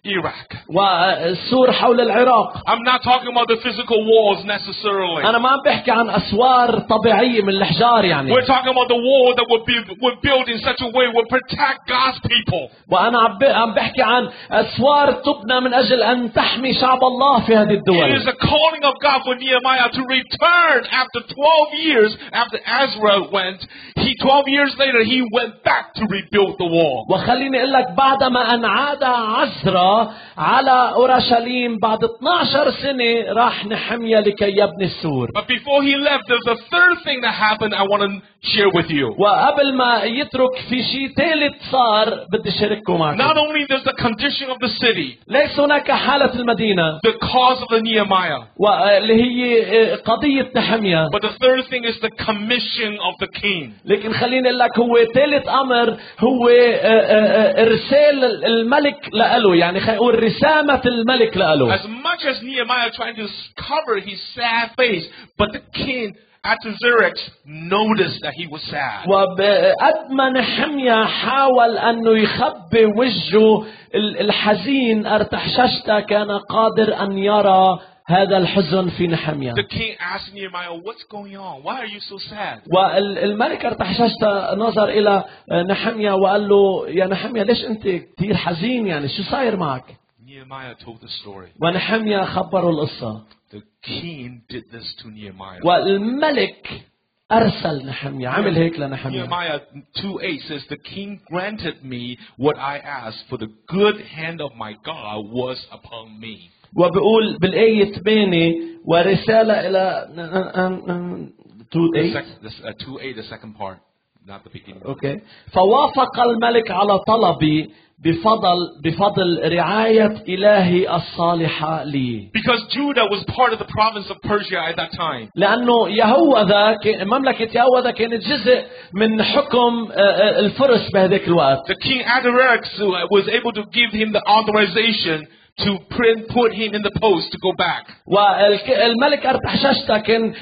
S2: Iraq.
S1: والسور حول العراق.
S2: I'm not talking about the physical walls necessarily.
S1: أنا ما عم بحكي عن أسوار طبيعية من الحجار يعني.
S2: We're talking about the wall that would be would build in such a way would protect God's people.
S1: وأنا عم بحكي عن أسوار تبنى من أجل أن تحمي شعب الله في هذه الدول.
S2: It is a calling of God for Nehemiah to return after twelve years after Ezra went. He twelve years later he went back to rebuild the wall.
S1: وخليني أقول لك بعدما أن عاد عزرا على أورشليم بعد اثني عشر سنة راح نحميا لكي يبني السور.
S2: But before he left, there's a third thing that happened I want to share with you.
S1: وقبل ما يترك في شيء ثالث صار بدي شارككم معكم.
S2: Not only there's the condition of the city,
S1: ليس هناك حالة المدينة.
S2: the cause of the Nehemiah.
S1: واللي هي قضية نحميا.
S2: But the third thing is the commission of the king.
S1: لكن خليني أقول لك هو ثالث أمر هو إرسال الملك لأله يعني خلينا نقول رسامة الملك لأله.
S2: As much as Nehemiah trying to cover his sad face, but the king Artaxerxes noticed that he was sad.
S1: وقد ما نحميا حاول أنه يخبي وجهه الحزين أرتحششتا كان قادر أن يرى هذا الحزن في نحميا.
S2: The king asked Nehemiah, "What's going on? Why are you so sad?"
S1: والملك ارتحششتا نظر إلى نحميا وقال له يا نحميا ليش أنت كثير حزين يعني شو صاير معك؟
S2: Nehemiah told the story.
S1: ونحميا خبره القصة.
S2: The king did this to Nehemiah.
S1: والملك أرسل نحميا عمل هيك لنحميا.
S2: Nehemiah two eight says the king granted me what I asked, for the good hand of my God was upon me.
S1: وبقول بالآية ثمانية ورسالة إلى
S2: two eight, the second part, not the beginning.
S1: Okay. فوافق الملك على طلبي بفضل بفضل رعاية إلهي الصالحة لي.
S2: Because Judah was part of the province of Persia at that time.
S1: لأنه يهوذا مملكة يهوذا كانت جزء من حكم الفرس بهذاك الوقت.
S2: The king Artaxerxes was able to give him the authorization to print, put him in the post to go back.
S1: والملك أرتحششتا كان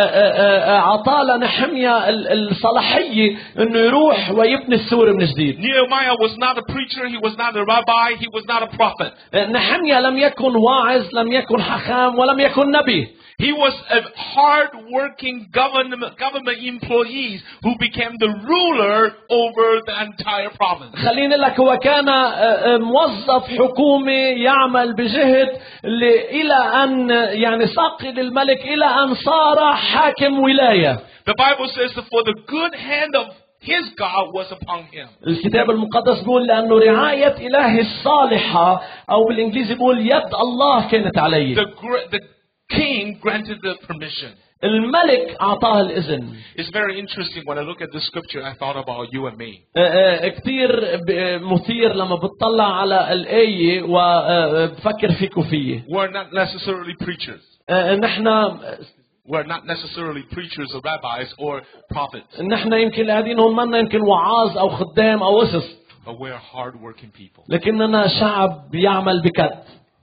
S1: عطى لنحميا الصلاحية إنه يروح ويبني السور من جديد.
S2: Nehemiah was not a preacher, he was not a rabbi, he was not a prophet.
S1: نحميا لم يكن واعظ، لم يكن حكام، ولم يكن نبي.
S2: He was a hard-working government government employee who became the ruler over the entire province.
S1: خليني لك هو كان موظف حكومي يعمل بجهد إلى أن يعني ساقي للملك إلى أن صار حاكم ولاية.
S2: The Bible says that for the good hand of his God was upon him.
S1: الكتاب المقدس بيقول لأنه رعاية إله الصالحة أو بالإنجليزي بيقول يد الله كانت عليه.
S2: The, the king granted the permission.
S1: الملك أعطاه الإذن.
S2: It's very interesting when I look at the scripture. I thought about you and me.
S1: كتير مثير لما بتطلع على الآية وبفكر فيك وفيه.
S2: We're not necessarily preachers.
S1: نحن
S2: We're not necessarily preachers or rabbis or prophets.
S1: نحن يمكن قاعدين هون منا يمكن وعاظ أو خدام أو أسس.
S2: But we're hard-working people.
S1: لكننا شعب بيعمل بكد.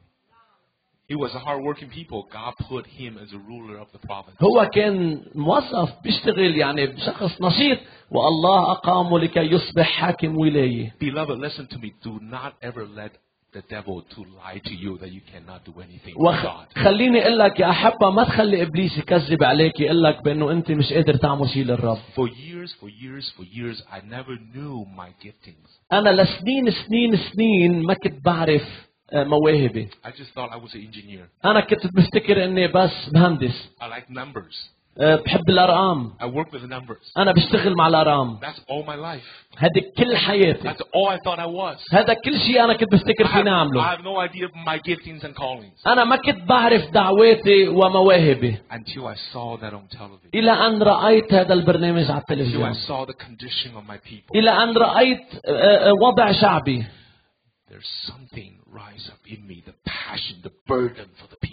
S2: He was a hard-working people. God put him as a ruler of the province.
S1: هو كان موظف بيشتغل يعني بشخص نشيط والله أقامه لكي يصبح حاكم ولاية.
S2: Beloved, listen to me. Do not ever let the devil to lie to you that you cannot do anything
S1: with God. خليني أقول لك يا أحبة ما تخلي إبليس يكذب عليك يقول لك بأنه أنت مش قادر تعمل شيء للرب.
S2: For years, for years, for years, I never knew my giftings.
S1: أنا لسنين سنين سنين ما كنت بعرف مواهبي.
S2: I just thought I was an engineer.
S1: أنا كنت بفتكر إني بس مهندس.
S2: I like numbers.
S1: بحب الأرقام.
S2: I work with the numbers.
S1: أنا بشتغل مع الأرقام.
S2: That's all my life.
S1: هذه كل حياتي.
S2: That's all I thought I was.
S1: هذا كل شيء أنا كنت بفتكر فيني أعمله.
S2: I have no idea of my giftings and callings.
S1: أنا ما كنت بعرف دعواتي ومواهبي.
S2: Until I saw that on television.
S1: إلى أن رأيت هذا البرنامج على التلفزيون.
S2: Until I saw the condition of my people.
S1: إلى أن رأيت وضع شعبي.
S2: There's something rise up in me, the passion, the burden for the people.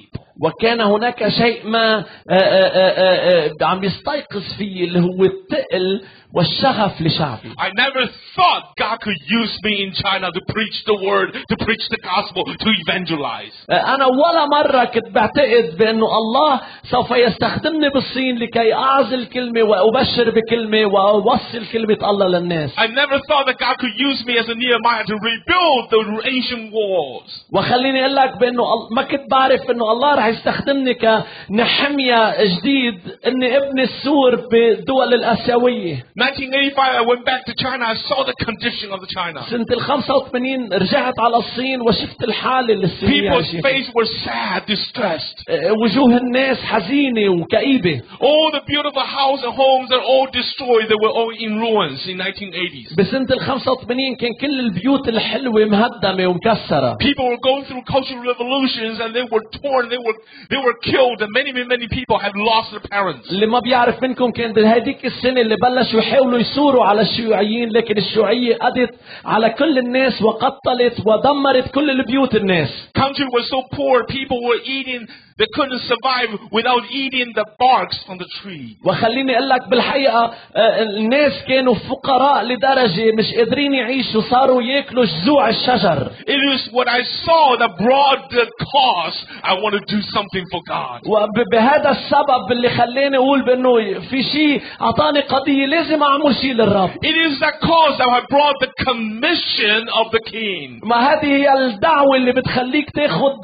S1: وكان هناك شيء ما آآ آآ آآ عم يستيقظ فيه اللي هو الثقل والشغف لشعبي.
S2: I never thought God could use me in China to preach the word, to preach the gospel, to evangelize.
S1: أنا ولا مرة كنت بعتقد بأنه الله سوف يستخدمني بالصين لكي أعزل كلمة وأبشر بكلمة وأوصل كلمة الله للناس.
S2: I never thought that God could use me as a Nehemiah to rebuild the ancient walls.
S1: وخليني أقول لك بأنه ما كنت بعرف أنه الله رح يستخدمني كنحمية جديد إني ابني السور بالدول الآسيوية.
S2: nineteen eighty-five, I went back to China. I saw the condition of the China.
S1: سنة الخمسة وثمانين رجعت على الصين وشفت الحالة اللي الصينية
S2: People's faces were sad, distressed.
S1: وجوه الناس حزينة وكئيبة.
S2: All the beautiful houses and homes are all destroyed. They were all in ruins in nineteen eighties.
S1: بسنة الخمسة وثمانين كان كل البيوت الحلوة مهدمة ومكسرة.
S2: People were going through cultural revolutions and they were torn. They were they were killed, and many many people have lost their parents.
S1: اللي ما بيعرف منكم كان بهديك السنة اللي بلشوا يحاولوا يثوروا على الشيوعيين، لكن الشيوعية قضت على كل الناس وقتلت ودمرت كل البيوت الناس.
S2: Country was so poor, people were eating. They couldn't survive without eating the barks from the tree.
S1: وخليني اقول لك بالحقيقة الناس كانوا فقراء لدرجة مش قادرين يعيشوا، صاروا ياكلوا جذوع الشجر.
S2: It is what I saw that brought the cause. I want to do something for God.
S1: وبهذا السبب اللي خلاني اقول بانه في شيء اعطاني قضية لازم اعمل شيء للرب.
S2: It is that cause that have brought the commission of the king.
S1: ما هذه هي الدعوة اللي بتخليك تاخد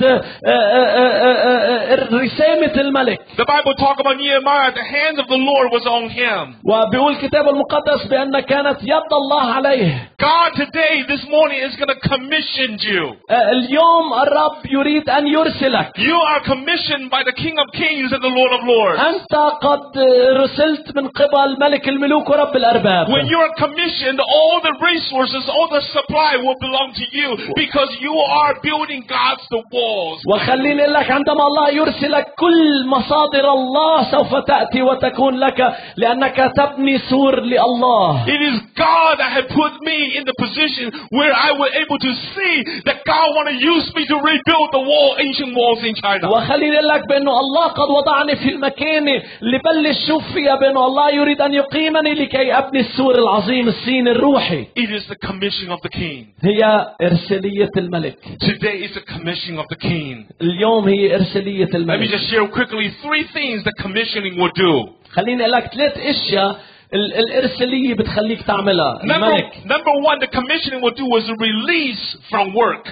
S1: رسامة الملك.
S2: The Bible talk about Nehemiah. The hand of the Lord was on him.
S1: وبيقول الكتاب المقدس بأن كانت يد الله عليه.
S2: God today, this morning, is going to commission you.
S1: اليوم الرب يريد أن يرسلك.
S2: You are commissioned by the King of Kings and the Lord of Lords.
S1: أنت قد رسلت من قبل ملك الملوك ورب الأرباب.
S2: When you are commissioned, all the resources, all the supply will belong to you because you are building God's the walls.
S1: وخليني أقول لك عندما الله يرسلك كل مصادر الله سوف تأتي وتكون لك لأنك تبني سور لله.
S2: It is God that had put me in the position where I was able to see that God want to use me to rebuild the wall, ancient walls in China.
S1: وخليني أقول لك بأنه الله قد وضعني في المكان اللي بلش شوف فيها بأنه الله يريد أن يقيمني لكي أبني السور العظيم الصين الروحي.
S2: It is the commission of the king.
S1: هي إرسالية الملك.
S2: Today is the commission of the king.
S1: اليوم هي إرسالية الملك.
S2: Let me just share quickly three things that commissioning will do.
S1: خليني أقول لك ثلاث أشياء الإرسالية بتخليك تعملها.
S2: Number, number one, the commissioning will do is a release from work.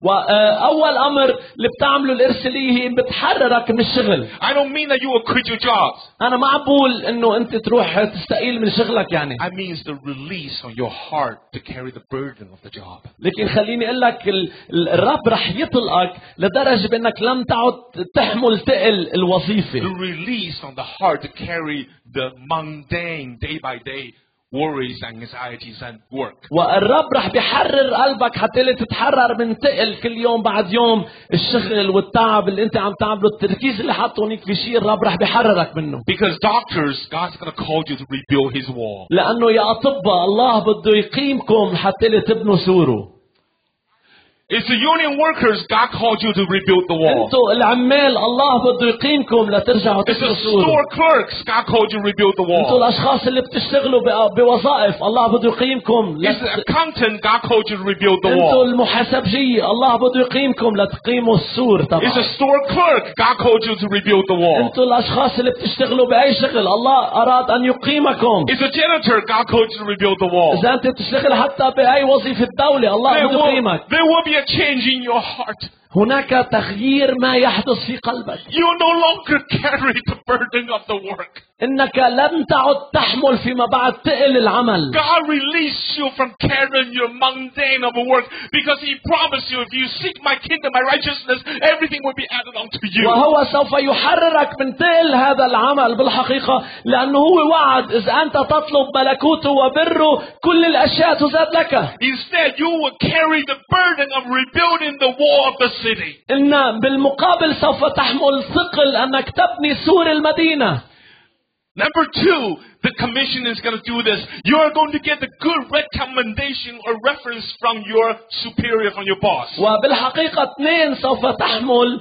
S1: وأول أمر اللي بتعمله الإرسالية هي بتحررك من الشغل.
S2: I don't mean that you will quit your jobs.
S1: أنا ما بقول إنه أنت تروح تستقيل من شغلك يعني.
S2: I mean the release on your heart to carry the burden of the job.
S1: لكن خليني أقول لك الرب رح يطلقك لدرجة بأنك لم تعد تحمل ثقل الوظيفة.
S2: The release on the heart to carry the mundane day by day worries, anxieties and work.
S1: والرب رح بيحرر قلبك حتى لا تتحرر من ثقل كل يوم بعد يوم الشغل والتعب اللي انت عم تعمله، التركيز اللي حاطه هنيك في شيء الرب رح بيحررك منه.
S2: Because doctors, God's going to call you to rebuild His wall.
S1: لأنه يا أطباء الله بده يقيمكم حتى لا تبنوا سوره.
S2: It's the union workers God called you to rebuild the wall.
S1: انتوا العمال الله بده يقيمكم لترجعوا تبنوا
S2: It's the
S1: سوره.
S2: store clerks God called you to rebuild the
S1: انتوا
S2: wall.
S1: الأشخاص اللي بتشتغلوا بوظائف الله بده يقيمكم.
S2: It's the accountant God called you to rebuild the
S1: انتوا
S2: wall.
S1: المحاسبجية الله بده يقيمكم لتقيموا السور
S2: It's
S1: طبعا.
S2: the store clerk God called you to rebuild the wall.
S1: انتوا الاشخاص اللي بتشتغلوا باي شغل الله اراد ان يقيمكم.
S2: It's the janitor God called you to rebuild the wall.
S1: اذا انت بتشتغل حتى باي وظيفة دولة الله
S2: There
S1: بده
S2: will,
S1: يقيمك.
S2: there will be a change in your heart.
S1: هناك تغيير ما يحدث في قلبك.
S2: You no longer carry the burden of the work.
S1: انك لن تعد تحمل فيما بعد ثقل العمل.
S2: God released you from carrying your mundane of work because He promised you if you seek my kingdom, my righteousness, everything will be added unto you.
S1: وهو سوف يحررك من ثقل هذا العمل بالحقيقة لأنه هو وعد إذا أنت تطلب ملكوته وبره كل الأشياء تزاد لك.
S2: Instead, you will carry the burden of rebuilding the wall of the city.
S1: إن بالمقابل سوف تحمل ثقل أنك تبني سور المدينة.
S2: Number two, the commission is going to do this. You are going to get the good recommendation or reference from your superior, from your boss.
S1: وبالحقيقة اثنين سوف تحمل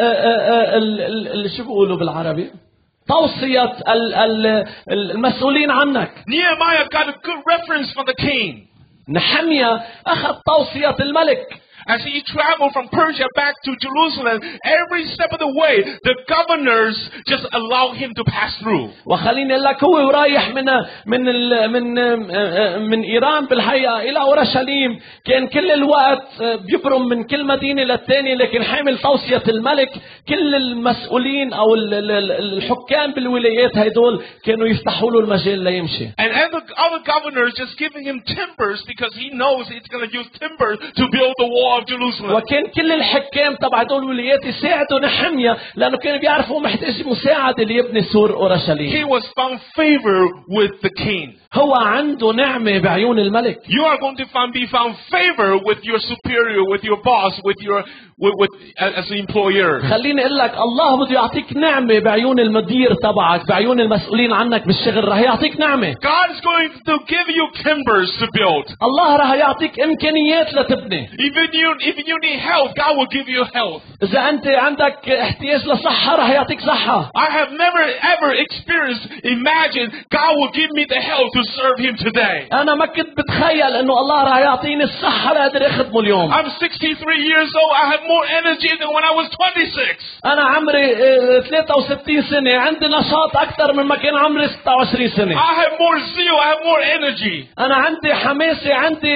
S1: شو بيقولوا بالعربي؟ توصية المسؤولين عنك.
S2: Nehemiah got a good reference from the king.
S1: نحميا أخذ توصية الملك.
S2: As he traveled from Persia back to Jerusalem, every step of the way, the governors just allowed him to pass through.
S1: وخليني أقول لك هو ورايح من من من من إيران بالحقيقة إلى أورشليم كان كل الوقت بيبرم من كل مدينة للتانية، لكن حامل توصية الملك. كل المسؤولين أو الحكام بالولايات هيدول كانوا يفتحوا له المجال ليمشي.
S2: And other other governors just giving him timbers because he knows it's going to use timber to build the wall.
S1: وكان كل الحكام تبع هدول الولايات يساعدوا نحميا لأنه كانوا بيعرفوا محتاج مساعدة ليبني سور أورشليم.
S2: He was found favor with the king.
S1: هو عنده نعمة بعيون الملك.
S2: You are going to find, be found favor with your superior, with your boss, with your with, with as an employer.
S1: خليني أقول لك الله بده يعطيك نعمة بعيون المدير تبعك، بعيون المسؤولين عنك بالشغل، رح يعطيك نعمة.
S2: God is going to give you timbers to build.
S1: الله رح يعطيك إمكانيات لتبني.
S2: Even you, if you need health, God will give you health.
S1: إذا أنت عندك احتياج لصحة رح يعطيك صحة.
S2: I have never ever experienced, imagined God will give me the health to serve Him today.
S1: أنا ما كنت بتخيل إنه الله رح يعطيني الصحة لأقدر أخدمه اليوم.
S2: I'm sixty-three years old. I have more energy than when I was twenty-six.
S1: أنا عمري ثلاثة وستين سنة، عندي نشاط أكثر من ما كان عمري ستة وعشرين سنة.
S2: I have more zeal. I have more energy.
S1: أنا عندي حماسة، عندي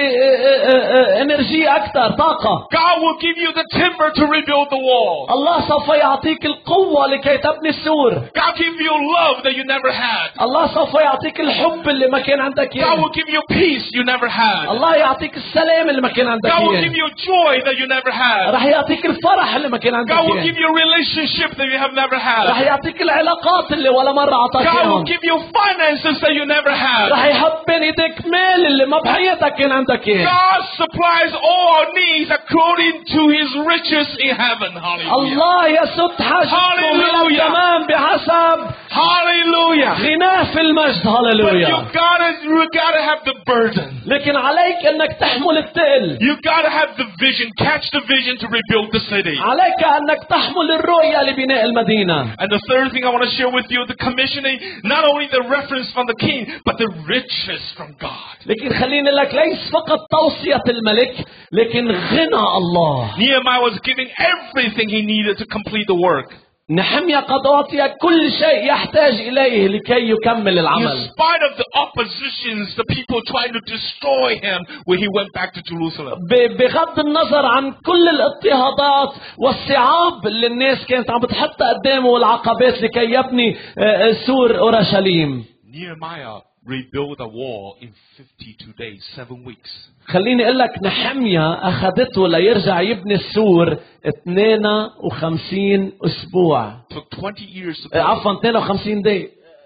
S1: إنرجي أكثر، طاقة.
S2: God will give you the timber to rebuild the wall.
S1: الله سوف يعطيك القوة لكي تبني السور.
S2: God give you love that you never had.
S1: الله سوف يعطيك الحب اللي ما كان عندك إياه.
S2: God will give you peace you never had.
S1: الله يعطيك السلام اللي ما كان عندك إياه.
S2: God will give you joy that you never had.
S1: رح يعطيك الفرح اللي ما كان عندك
S2: God will
S1: إياه.
S2: give you relationship that you have never had.
S1: رح يعطيك العلاقات اللي ولا مرة عطاك
S2: God
S1: إياهم.
S2: will give you finances that you never had.
S1: رح يحط بين ايديك مال اللي ما بحياتك كان عندك إياه.
S2: God supplies all our needs according to His riches in heaven. Hallelujah.
S1: الله يسد حاجتكم إلى التمام بحسب
S2: Hallelujah.
S1: غناه في المجد. هاليلويا.
S2: But you gotta, you gotta have the burden.
S1: لكن عليك انك تحمل الثقل.
S2: You gotta have the vision, catch the vision to rebuild the city.
S1: عليك انك تحمل الرؤية لبناء المدينة.
S2: And the third thing I want to share with you, the commissioning, not only the reference from the king, but the riches from God.
S1: لكن خليني لك ليس فقط توصية الملك، لكن غنى الله.
S2: Nehemiah was giving everything he needed to complete the work.
S1: نحميا قد أعطي كل شيء يحتاج إليه لكي يكمل العمل.
S2: In spite of the oppositions, the people trying to destroy him when he went back to Jerusalem.
S1: بغض النظر عن كل الاضطهادات والصعاب اللي الناس كانت عم بتحطها قدامه والعقبات لكي يبني سور أورشليم.
S2: Nehemiah rebuilt the wall in fifty-two days, seven weeks.
S1: خليني اقول لك نحميا اخذته ليرجع يبني السور اثنين وخمسين اسبوع.
S2: Took twenty years to build.
S1: عفوا اثنين وخمسين دقيقة.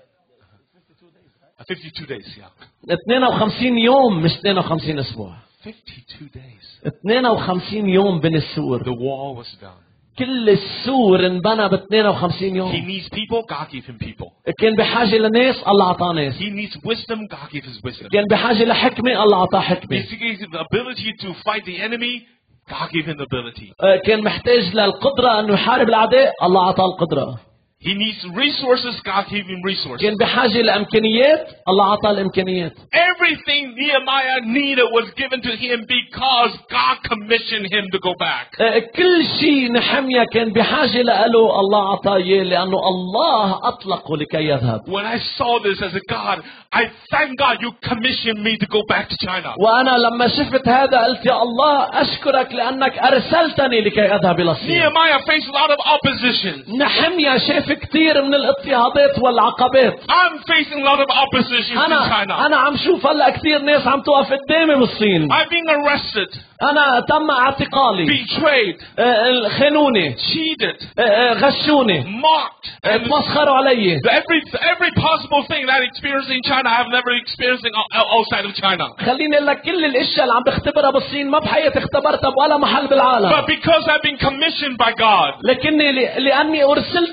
S2: fifty-two days, yeah.
S1: اثنين وخمسين يوم مش اثنين وخمسين اسبوع.
S2: fifty-two days.
S1: اثنين وخمسين يوم بني السور.
S2: The wall was done.
S1: كل السور انبنى ب اثنين وخمسين يوم.
S2: He needs people, God gave him people.
S1: كان بحاجة لناس الله عطاه ناس.
S2: He needs wisdom, God gave his wisdom.
S1: كان بحاجة لحكمة الله عطاه حكمة.
S2: He needs the ability to fight the enemy, God gave him the ability.
S1: كان محتاج للقدرة انه يحارب الأعداء، الله عطاه القدرة.
S2: He needs resources, God gave him resources.
S1: كان بحاجة لإمكانيات، الله عطاه الإمكانيات.
S2: Everything Nehemiah needed was given to him because God commissioned him to go back.
S1: كل شيء نحميا كان بحاجة له الله عطاه إياه لأنه الله أطلقه لكي يذهب.
S2: When I saw this as a God, I thank God you commissioned me to go back to China.
S1: وأنا لما شفت هذا قلت يا الله أشكرك لأنك أرسلتني لكي أذهب إلى الصين.
S2: Nehemiah faced a lot of opposition.
S1: نحميا شاف كثير من الاضطهادات والعقبات.
S2: I'm facing a lot of opposition in China.
S1: أنا أنا عم شوف هلا كثير ناس عم توقف قدامي بالصين.
S2: I've been arrested.
S1: أنا تم اعتقالي.
S2: Betrayed.
S1: خانوني.
S2: Cheated.
S1: غشوني.
S2: Mocked.
S1: تمسخروا علي.
S2: Every every possible thing that I experienced in China, I've never experienced outside of China.
S1: خليني أقول لك كل الأشياء اللي عم بختبرها بالصين ما بحياتي اختبرتها بولا محل بالعالم.
S2: But because I've been commissioned by God.
S1: لكني لأني أرسلت من قبل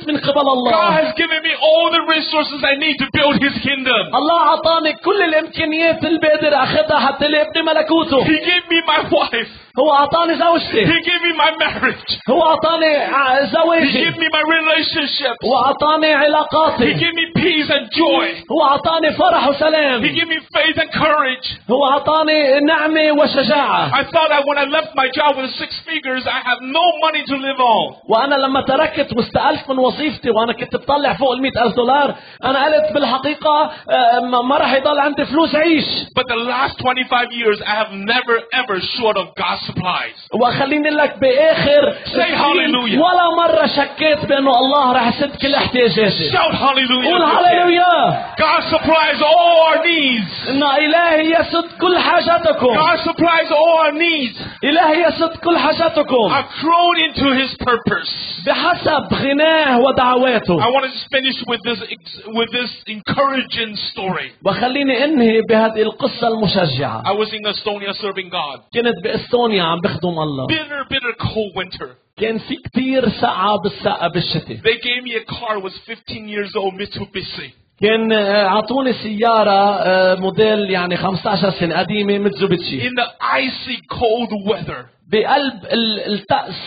S1: الله.
S2: God has given me all the resources I need to build His kingdom.
S1: الله أعطاني كل الإمكانيات اللي بقدر أخذها حتى لأبني ملكوته.
S2: He gave me my wife.
S1: هو أعطاني زوجتي.
S2: He gave me my marriage.
S1: هو أعطاني
S2: He
S1: زواجي.
S2: gave me my relationships.
S1: هو أعطاني
S2: He
S1: علاقاتي.
S2: gave me peace and joy.
S1: هو أعطاني فرح
S2: He
S1: وسلام.
S2: gave me faith and courage.
S1: هو أعطاني نعمة وشجاعة.
S2: I thought that when I left my job with six figures, I have no money to live on.
S1: وأنا لما تركت واستقلت من وظيفتي وأنا كنت بطلع فوق المئة ألف دولار، أنا قلت بالحقيقة ما راح يضل عندي فلوس عيش.
S2: But the last twenty-five years, I have never ever short of God's supplies.
S1: وخليني لك بآخر
S2: Say hallelujah.
S1: ولا مرة شكيت بأنه الله راح يسد كل احتياجاتي.
S2: Shout hallelujah.
S1: قول هاليلويا.
S2: God supplies all our needs.
S1: إن إلهي يسد كل حاجاتكم.
S2: God supplies all our needs.
S1: إلهي يسد كل حاجاتكم.
S2: According into His purpose.
S1: بحسب غناه ودعواته.
S2: I want to just finish with this with this encouraging story.
S1: وخليني انهي بهذه القصة المشجعة.
S2: I was in Estonia serving God.
S1: كنت بإستونيا عم بخدم الله.
S2: Bitter, bitter cold winter.
S1: كان في كتير سقعة بالسقعة بالشتاء.
S2: They gave me a car was fifteen years old Mitsubishi.
S1: كان عطوني سيارة موديل يعني خمسة عشر سنة قديمة ميتسوبيشي.
S2: In the icy cold weather.
S1: بقلب الطقس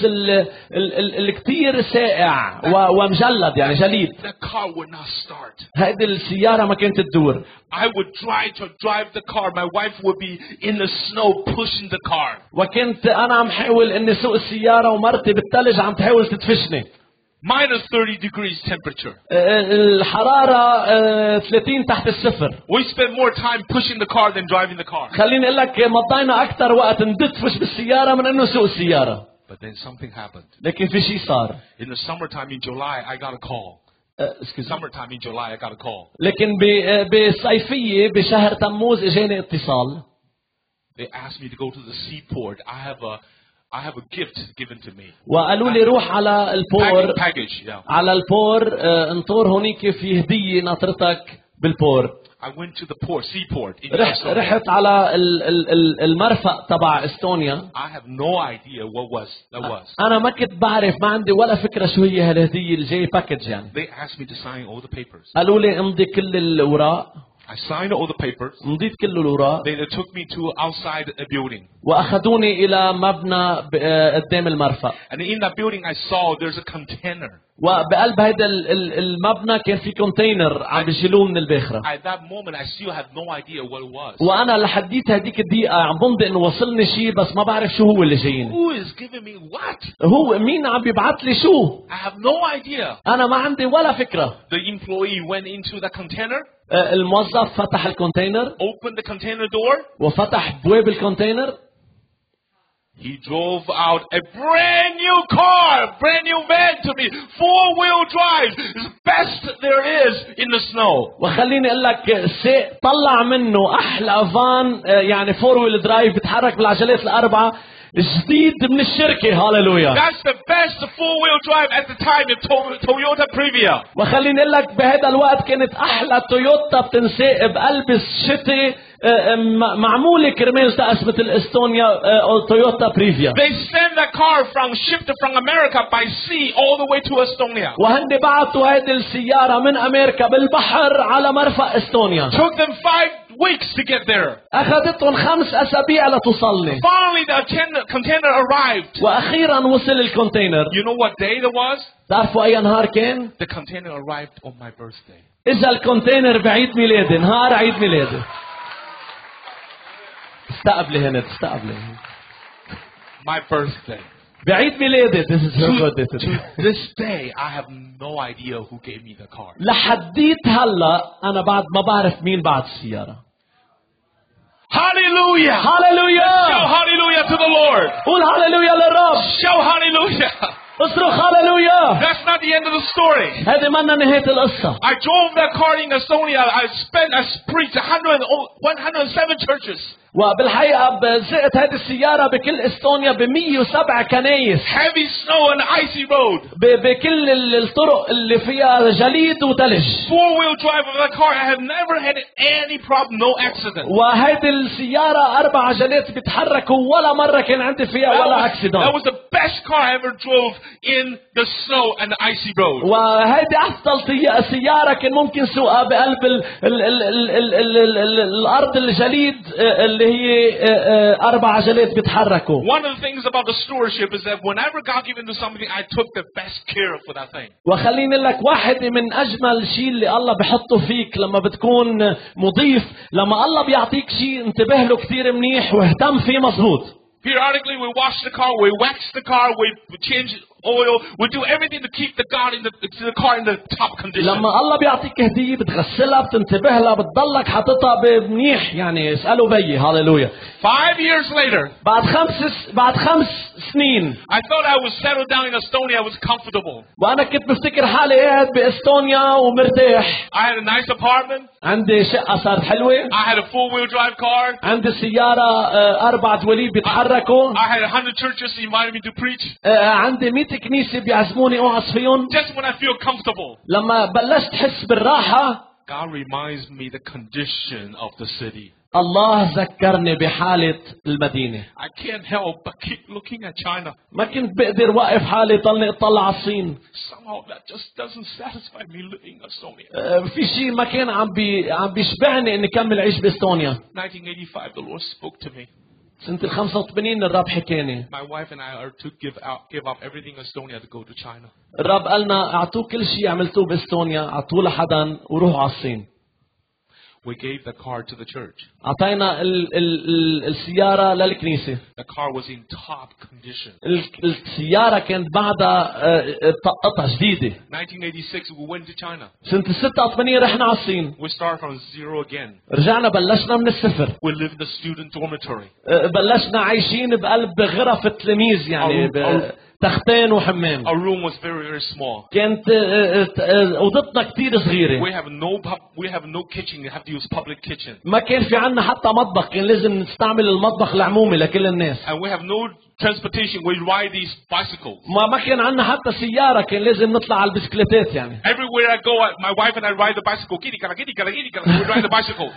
S1: الكتير ساقع ومجلد يعني جليد.
S2: The car would not start.
S1: هذه السيارة ما كانت تدور.
S2: I would try to drive the car. My wife would be in the snow pushing the car.
S1: وكنت أنا عم حاول إني سوق السيارة ومرتي بالثلج عم تحاول تدفشني.
S2: Minus thirty degrees temperature.
S1: الحرارة ثلاثين تحت الصفر.
S2: We spend more time pushing the car than driving the car.
S1: خليني أقول لك مضينا أكثر وقت ندفش بالسيارة من إنه نسوق السيارة.
S2: But then something happened.
S1: لكن في شيء صار.
S2: In the summertime in July, I got a call. Summertime in July, I got a call.
S1: لكن بالصيفية بشهر تموز إجاني اتصال.
S2: They asked me to go to the seaport. I have a I have a gift given to me.
S1: وقالوا لي روح على البور.
S2: Package, yeah.
S1: على البور انطر هونيك في هدية ناطرتك بالبور.
S2: I went to the port, seaport in
S1: رحت رحت على المرفق تبع استونيا.
S2: I have no idea what was that was.
S1: أنا ما كنت بعرف ما عندي ولا فكرة شو هي هالهدية اللي جاي باكج يعني.
S2: They asked me to sign all the papers.
S1: قالوا لي امضي كل الأوراق.
S2: I signed all the papers.
S1: مضيت كل الأوراق.
S2: They took me to outside a building.
S1: وأخذوني إلى مبنى قدام المرفق.
S2: And in that building I saw there's a container.
S1: وبقلب هذا المبنى كان في كونتينر عم بيشيلوه من الباخرة.
S2: At that moment I still had no idea what it was.
S1: وأنا لحديت هذيك الدقيقة عم بنطق إنه وصلني شيء بس ما بعرف شو هو اللي جايين.
S2: Who is giving me what?
S1: هو مين عم بيبعت لي شو؟
S2: I have no idea.
S1: أنا ما عندي ولا فكرة.
S2: The employee went into the container.
S1: الموظف فتح الكونتينر.
S2: Opened the container door.
S1: وفتح بواب الكونتينر.
S2: He drove out a brand new car, brand new van to me, four-wheel drive, the best there is in the snow.
S1: وخليني أقول لك سيق طلع منه أحلى فان يعني فور ويل درايف بتحرك بالعجلات الأربعة جديد من الشركة. هاليلويا.
S2: That's the best four-wheel drive at the time in Toyota Previa.
S1: وخليني أقول لك بهذا الوقت كانت أحلى تويوتا بتنساق بقلب الشتاء معمولة كرمال تأس مثل استونيا تويوتا بريفيا.
S2: They sent that car from shipped from America by sea all the way to Estonia.
S1: وهن بعتوا هذه السيارة من أمريكا بالبحر على مرفق استونيا.
S2: Took them five weeks to get there.
S1: أخذتهم خمس أسابيع لتوصلني.
S2: Finally the container arrived.
S1: وأخيرا وصل الكونتينر.
S2: You know what day it was?
S1: تعرفوا أي نهار كان؟
S2: The container arrived on my birthday.
S1: إذا الكونتينر بعيد ميلادي، نهار عيد ميلادي. استقبلي هنا تستقبلي.
S2: My birthday.
S1: بعيد ميلادي. This is so good. This,
S2: to this day I have no idea who gave me the car.
S1: لحديت هلا أنا بعد ما بعرف مين بعت السيارة.
S2: Hallelujah.
S1: Hallelujah.
S2: Shout hallelujah to the Lord.
S1: قول هاليلويا للرب.
S2: Shout hallelujah.
S1: اصرخ هاليلويا.
S2: That's not the end of the story.
S1: هذه منا نهاية القصة.
S2: I drove that car in Estonia. I spent, I preached one hundred seven churches.
S1: وبالحقيقة زقت هذه السيارة بكل استونيا ب مية وسبعة كنايس.
S2: Heavy snow and icy road.
S1: بكل الطرق اللي فيها جليد وثلج.
S2: Four wheel drive of that car. I have never had any problem, no accident.
S1: وهذه السيارة أربع عجلات بيتحركوا ولا مرة كان عندي فيها ولا أكسيدنت.
S2: That was the best car I ever drove in the snow and the icy road.
S1: وهذه أفضل سيارة كان ممكن سوقها بقلب ال ال ال ال ال ال ال ال الأرض الجليد اللي هي أربع عجلات بيتحركوا.
S2: One of the things about the stewardship is that whenever God gave me something, I took the best care for that thing.
S1: وخليني لك واحد من أجمل شيء اللي الله بحطه فيك لما بتكون مضيف، لما الله بيعطيك شيء انتبه له كتير منيح واهتم فيه مظبوط.
S2: Periodically we wash the car, we wax the car, we change oil, we do everything to keep the car in the, the car in the top condition.
S1: لما الله بيعطيك هدية بتغسلها بتنتبه لها بتضلك حاططها بمنيح، يعني اسألوا بيي. هاليلويا.
S2: Five years later,
S1: بعد خمس بعد خمس سنين
S2: I thought I was settled down in Estonia. I was comfortable.
S1: وأنا كنت بفتكر حالي قاعد بإستونيا ومرتاح.
S2: I had a nice apartment.
S1: عندي شقة صارت حلوة.
S2: I had a four wheel drive car.
S1: عندي سيارة أربع دوليب بيتحركوا.
S2: I had a hundred churches invited me to preach.
S1: عندي مئة كنيسة بيعزموني أوعظ فيهم.
S2: Just when I feel comfortable.
S1: لما بلشت حس بالراحة
S2: God reminds me the condition of the city.
S1: الله ذكرني بحالة المدينة.
S2: I can't help but keep looking at China.
S1: ما كنت بقدر وقف حالي ضلني اطلع على الصين.
S2: Somehow that just doesn't satisfy me living in Estonia.
S1: في شيء ما كان عم بي عم بيشبعني اني كمل عيش باستونيا.
S2: nineteen eighty-five the Lord spoke to me.
S1: سنة ال خمسة وثمانين الرب حكاني.
S2: My wife and I are to give out give up everything in Estonia to go to China.
S1: الرب قالنا اعطوه كل شيء عملتوه باستونيا، اعطوه لحدا وروحوا على الصين.
S2: We gave the car to the church.
S1: أعطينا ال ال ال السيارة للكنيسة.
S2: The car was in top condition.
S1: السيارة كانت بعدها طقطة جديدة.
S2: nineteen eighty-six we went to China.
S1: سنة ستة وثمانين رحنا على الصين.
S2: We started from zero again.
S1: رجعنا بلشنا من الصفر.
S2: We lived in the student dormitory.
S1: بلشنا عايشين بقلب غرف التلاميذ يعني تختين وحمام.
S2: Our room was very very small.
S1: كانت أوضتنا كتير صغيرة.
S2: We have no we have no kitchen. You have to use public kitchen.
S1: ما كان في عنا حتى مطبخ، كان لازم نستعمل المطبخ العمومي لكل الناس.
S2: And we have no transportation. We ride these bicycles.
S1: ما ما كان عنا حتى سيارة، كان لازم نطلع على البسكليتات يعني.
S2: Everywhere I go, my wife and I ride the bicycle. Kitty kala kitty kala kitty kala. We ride the bicycle.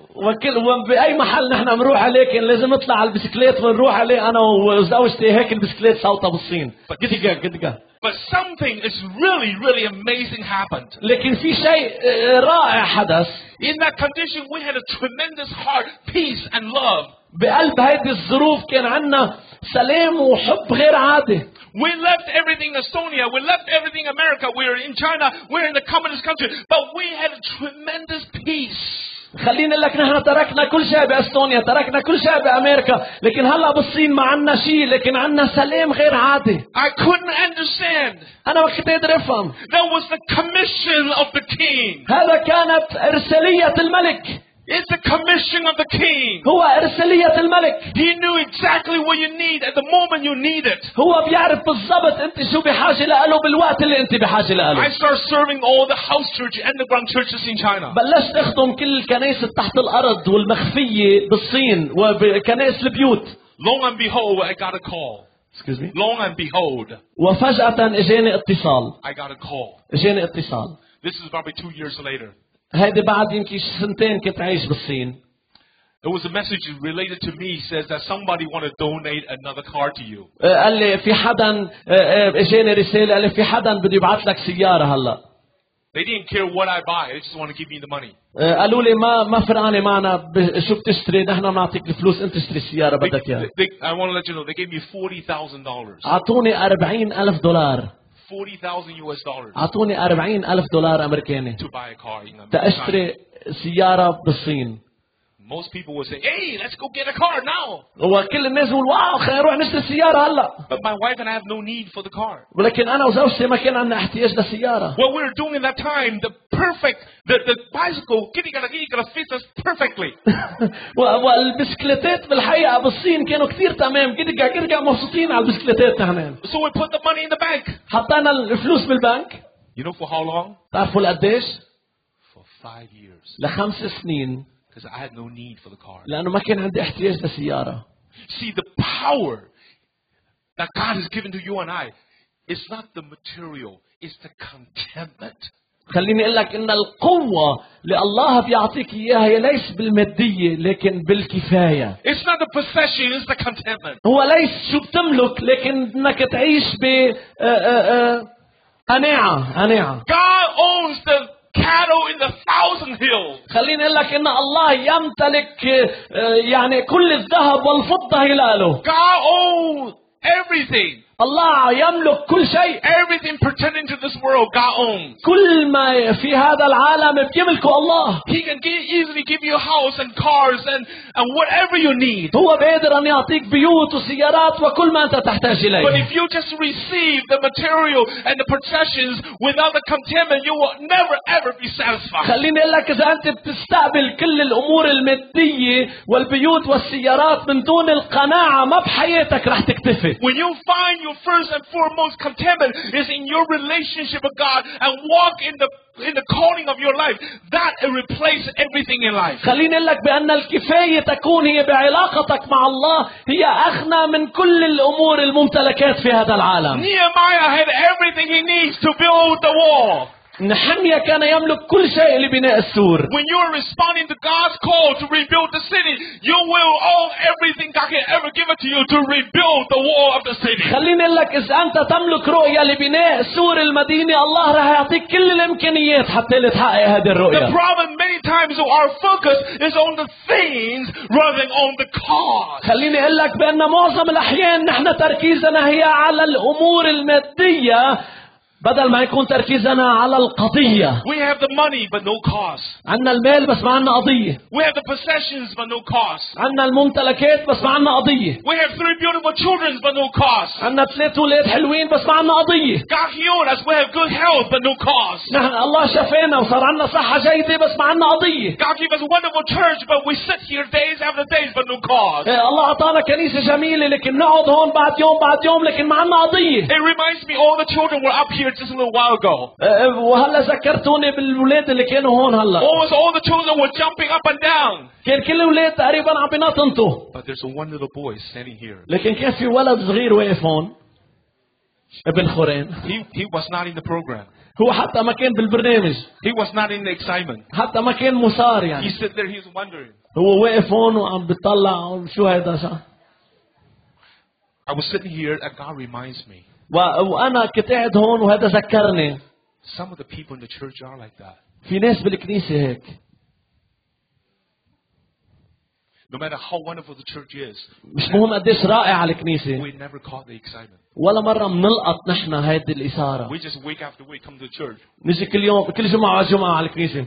S1: وكل وبأي محل نحن بنروح عليه كان لازم نطلع على البسكليت ونروح عليه أنا وزوجتي. هيك البسكليت صوتها بالصين. قدقة قدقة.
S2: But something is really really amazing happened.
S1: لكن في شيء رائع حدث.
S2: In that condition, we had a tremendous heart, peace and love.
S1: بقلب هذه الظروف كان عنا سلام وحب غير عادي.
S2: We left everything in Estonia. We left everything in America. We were in China. We were in the communist country. But we had a tremendous peace.
S1: خلينا لك نحن تركنا كل شيء باستونيا، تركنا كل شيء بامريكا، لكن هلا بالصين ما عنا شيء، لكن عنا سلام غير عادي.
S2: I couldn't understand.
S1: انا ما كنت قادر افهم.
S2: That was the commission of the king.
S1: هذا كانت ارسالية الملك.
S2: It's the commission of the king.
S1: هو ارسالية الملك.
S2: He knew exactly what you need at the moment you need it.
S1: هو بيعرف بالضبط انت شو بحاجة له بالوقت اللي انت بحاجة له.
S2: I started serving all the house church and the underground churches in China.
S1: بلشت اخدم كل الكنائس تحت الارض والمخفية بالصين وكنائس البيوت.
S2: Long and behold, I got a call.
S1: Excuse me.
S2: Long and behold.
S1: وفجأة اجاني اتصال.
S2: I got a call.
S1: اجاني اتصال.
S2: This is probably two years later.
S1: هيدي بعد يمكن سنتين كنت عايش بالصين.
S2: It was a message related to me. Says that somebody want to donate another car to you.
S1: قال لي في حدا اجاني رسالة قال لي في حدا بده يبعث لك سيارة هلا.
S2: They didn't care what I buy. They just want to give me the money.
S1: قالوا لي ما ما فرقانة معنا شو بتشتري، نحن بنعطيك الفلوس انت اشتري السيارة بدك اياها.
S2: I want to let you know they gave me forty thousand dollars.
S1: أعطوني أربعين ألف دولار.
S2: forty thousand U S dollars.
S1: أعطوني أربعين ألف دولار أمريكاني.
S2: To buy a car in
S1: تأشتري سيارة بالصين.
S2: Most people would say, "Hey, let's go get a car now."
S1: وكل الناس يقول واو خلينا نروح نشتري سيارة هلا.
S2: But my wife and I have no need for the car.
S1: ولكن أنا وزوجتي ما كان عندنا احتياج لسيارة.
S2: What we were doing in that time, the perfect, the the bicycle, kitty gonna kitty gonna fits us perfectly.
S1: والبسكليتات بالحقيقة بالصين كانوا كثير تمام، كده كده مبسوطين على البسكليتات نحن.
S2: So we put the money in the bank.
S1: حطينا الفلوس بالبنك.
S2: You know for how long?
S1: تعرفوا لقديش؟
S2: For five years.
S1: لخمس سنين.
S2: Because I had no need for the car.
S1: لأنه ما كان عندي احتياج لسيارة.
S2: See, the power that God has given to you and I, it's not the material, it's the contentment.
S1: خليني أقول لك إن القوة اللي الله بيعطيك إياها هي ليس بالمادية لكن بالكفاية.
S2: It's not the possession, it's the contentment.
S1: هو ليس شو بتملك لكن إنك تعيش ب قناعة قناعة.
S2: God owns the cattle in the thousand hills.
S1: خليني أقول لك إن الله يمتلك يعني كل الذهب والفضة هلاله.
S2: God owns everything.
S1: الله يملك كل شيء.
S2: Everything pertaining to this world, God owns.
S1: كل ما في هذا العالم بيملكه الله.
S2: He can give, easily give you a house and cars and, and whatever you need.
S1: هو بيقدر أن يعطيك بيوت وسيارات وكل ما أنت تحتاج إليه.
S2: But if you just receive the material and the possessions without the contentment, you will never ever be satisfied.
S1: خليني أقول لك إذا أنت بتستقبل كل الأمور المادية والبيوت والسيارات من دون القناعة ما بحياتك رح تكتفي.
S2: When you find your first and foremost contentment is in your relationship with God and walk in the in the calling of your life, that will replace everything in life.
S1: خليني أقول لك بأن الكفاية تكون هي بعلاقتك مع الله هي أغنى من كل الأمور الممتلكات في هذا العالم.
S2: Nehemiah had everything he needs to build the wall.
S1: نحميا كان يملك كل شيء لبناء السور.
S2: When you are responding to God's call to rebuild the city, you will own everything God can ever give it to you to rebuild the wall of the city.
S1: خليني أقول لك إذا أنت تملك رؤية لبناء سور المدينة الله راح يعطيك كل الإمكانيات حتى لتحقق هذه الرؤية.
S2: The problem many times our focus is on the things rather than on the cause.
S1: خليني أقول لك بأن معظم الأحيان نحن تركيزنا هي على الأمور المادية بدل ما يكون تركيزنا على القضية.
S2: We have the money but no cause.
S1: عنا المال بس ما عنا قضية.
S2: We have the possessions but no cause.
S1: عنا الممتلكات بس ما عنا قضية.
S2: We have three beautiful children but no cause.
S1: عنا ثلاث أولاد حلوين بس ما عنا قضية.
S2: God healed us. We have good health but no cause.
S1: نحن الله شفينا وصار عنا صحة جيدة بس ما عنا قضية.
S2: God gave us a wonderful church but we sit here days after days but no cause.
S1: الله أعطانا كنيسة جميلة لكن نقعد هون بعد يوم بعد يوم لكن ما عنا قضية.
S2: It reminds me all the children were up here just a little while ago.
S1: وهلا ذكرتوني بالولاد اللي كانوا هون هلا.
S2: Almost all the children were jumping up and down.
S1: كان كل الولاد تقريبا عم بينطنطوا.
S2: But there's one little boy standing here.
S1: لكن كان في ولد صغير واقف هون. ابن خورين.
S2: He he was not in the program.
S1: هو حتى ما كان بالبرنامج.
S2: He was not in the excitement.
S1: حتى ما كان مثار يعني.
S2: He stood there. He was wondering.
S1: هو واقف هون وعم بيطلع شو هيدا شا.
S2: I was sitting here and God reminds me.
S1: وأنا كنت قاعد هون وهذا ذكرني.
S2: Some of the people in the church are like that.
S1: في ناس بالكنيسة هيك.
S2: No matter how wonderful the church is.
S1: مش مهم قديش رائعة الكنيسة.
S2: We never caught the excitement.
S1: ولا مرة منلقط نحن هيدي الإثارة.
S2: We just week after week come to the church.
S1: نجي كل يوم كل جمعة على جمعة على الكنيسة.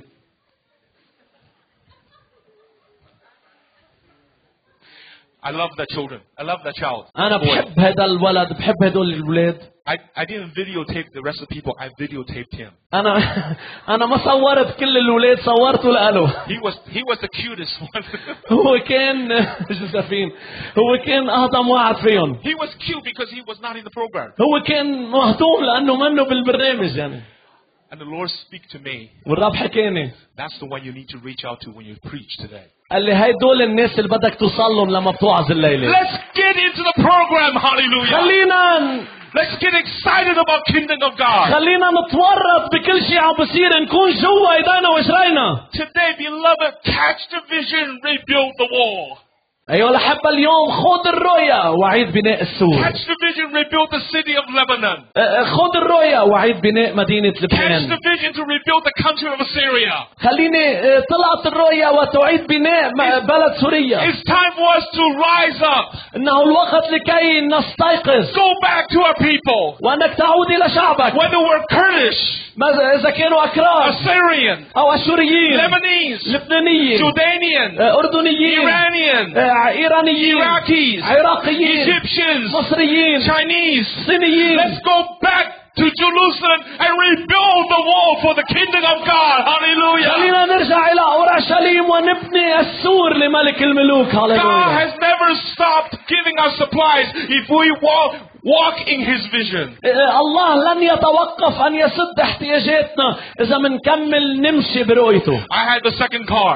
S2: I love that children. I love that child.
S1: أنا بحب هذا الولد بحب هدول الولاد.
S2: I I didn't videotape the rest of the people. I videotaped him.
S1: أنا أنا ما صورت كل الولاد صورته لإله.
S2: He was he was the cutest one.
S1: هو كان جوزفين هو كان أهضم واحد فيهم.
S2: He was cute because he was not in the program.
S1: هو كان مهضوم لأنه منه بالبرنامج يعني.
S2: And the Lord speak to me.
S1: والرب حكاني.
S2: That's the one you need to reach out to when you preach today.
S1: قال لي هاي دول الناس اللي بدك توصل لهم لما بتوعظ الليلة.
S2: Let's get into the program. Hallelujah.
S1: خلينا
S2: Let's get excited about kingdom of God.
S1: خلينا نتورط بكل شيء عم بصير نكون جوا ايدينا وجرينا.
S2: Today, beloved, catch the vision, rebuild the wall.
S1: أيها الأحبة اليوم خذ الرؤية وعيد بناء السور.
S2: Catch the vision, rebuild the city of Lebanon.
S1: خذ الرؤية وعيد بناء مدينة
S2: Catch
S1: لبنان.
S2: the vision to rebuild the country of Assyria.
S1: خليني طلعت الرؤية وتعيد بناء بلد سوريا.
S2: It's time for us to rise up.
S1: إنه الوقت لكي نستيقظ.
S2: Go back to our people.
S1: وأنك تعود إلى شعبك.
S2: Whether we're Kurdish,
S1: إذا كانوا أكراد
S2: Assyrian,
S1: أو أشوريين
S2: Lebanese,
S1: لبنانيين
S2: Jordanian,
S1: أردنيين
S2: Iranian,
S1: إيرانيين
S2: Iraqis,
S1: عراقيين
S2: Egyptians,
S1: مصريين
S2: Chinese.
S1: صينيين.
S2: Let's go back to Jerusalem and rebuild the wall for the kingdom of God. Hallelujah.
S1: خلينا نرجع إلى أورشليم ونبني السور لملك الملوك.
S2: God
S1: هاليلويا.
S2: has never stopped giving us supplies if we walk, walk in His vision.
S1: الله لن يتوقف أن يسد احتياجاتنا إذا منكمل نمشي برؤيته.
S2: I had the second car.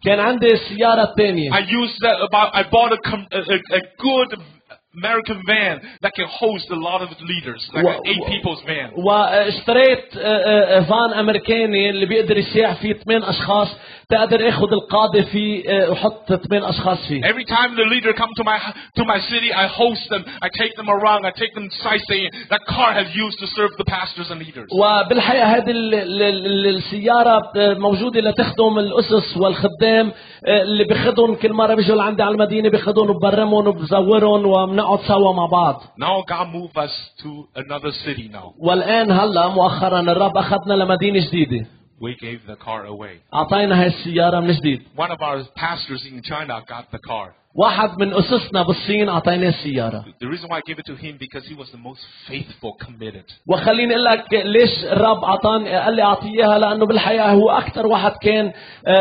S1: كان عندي السيارة الثانية.
S2: I used that about. I bought a, a, a good American van that can host a lot of leaders, like an eight people's van.
S1: واشتريت فان امريكاني اللي بيقدر يسيع فيه ثمان اشخاص، تقدر اخذ القاده فيه وحط ثمان اشخاص فيه.
S2: Every time the leader come to my to my city, I host them. I take them around. I take them sightseeing. That car has used to serve the pastors and leaders.
S1: وبالحقيقه هذه السياره موجوده لتخدم الاسس والخدام اللي بياخذهم كل مره بيجوا لعندي على المدينه، بياخذهم وببرمهم وبزورهم وبنقعد سوا مع بعض.
S2: Now God moved us to another city now.
S1: والان هلا مؤخرا الرب اخذنا لمدينه جديده.
S2: We gave the car away.
S1: أعطينا هاي السيارة من جديد.
S2: One of our pastors in China got the car.
S1: واحد من أسسنا بالصين أعطيناه السيارة.
S2: The reason why I gave it to him because he was the most faithful, committed.
S1: وخليني أقول لك ليش الرب أعطاني قال لي أعطيها، لأنه بالحقيقة هو أكثر واحد كان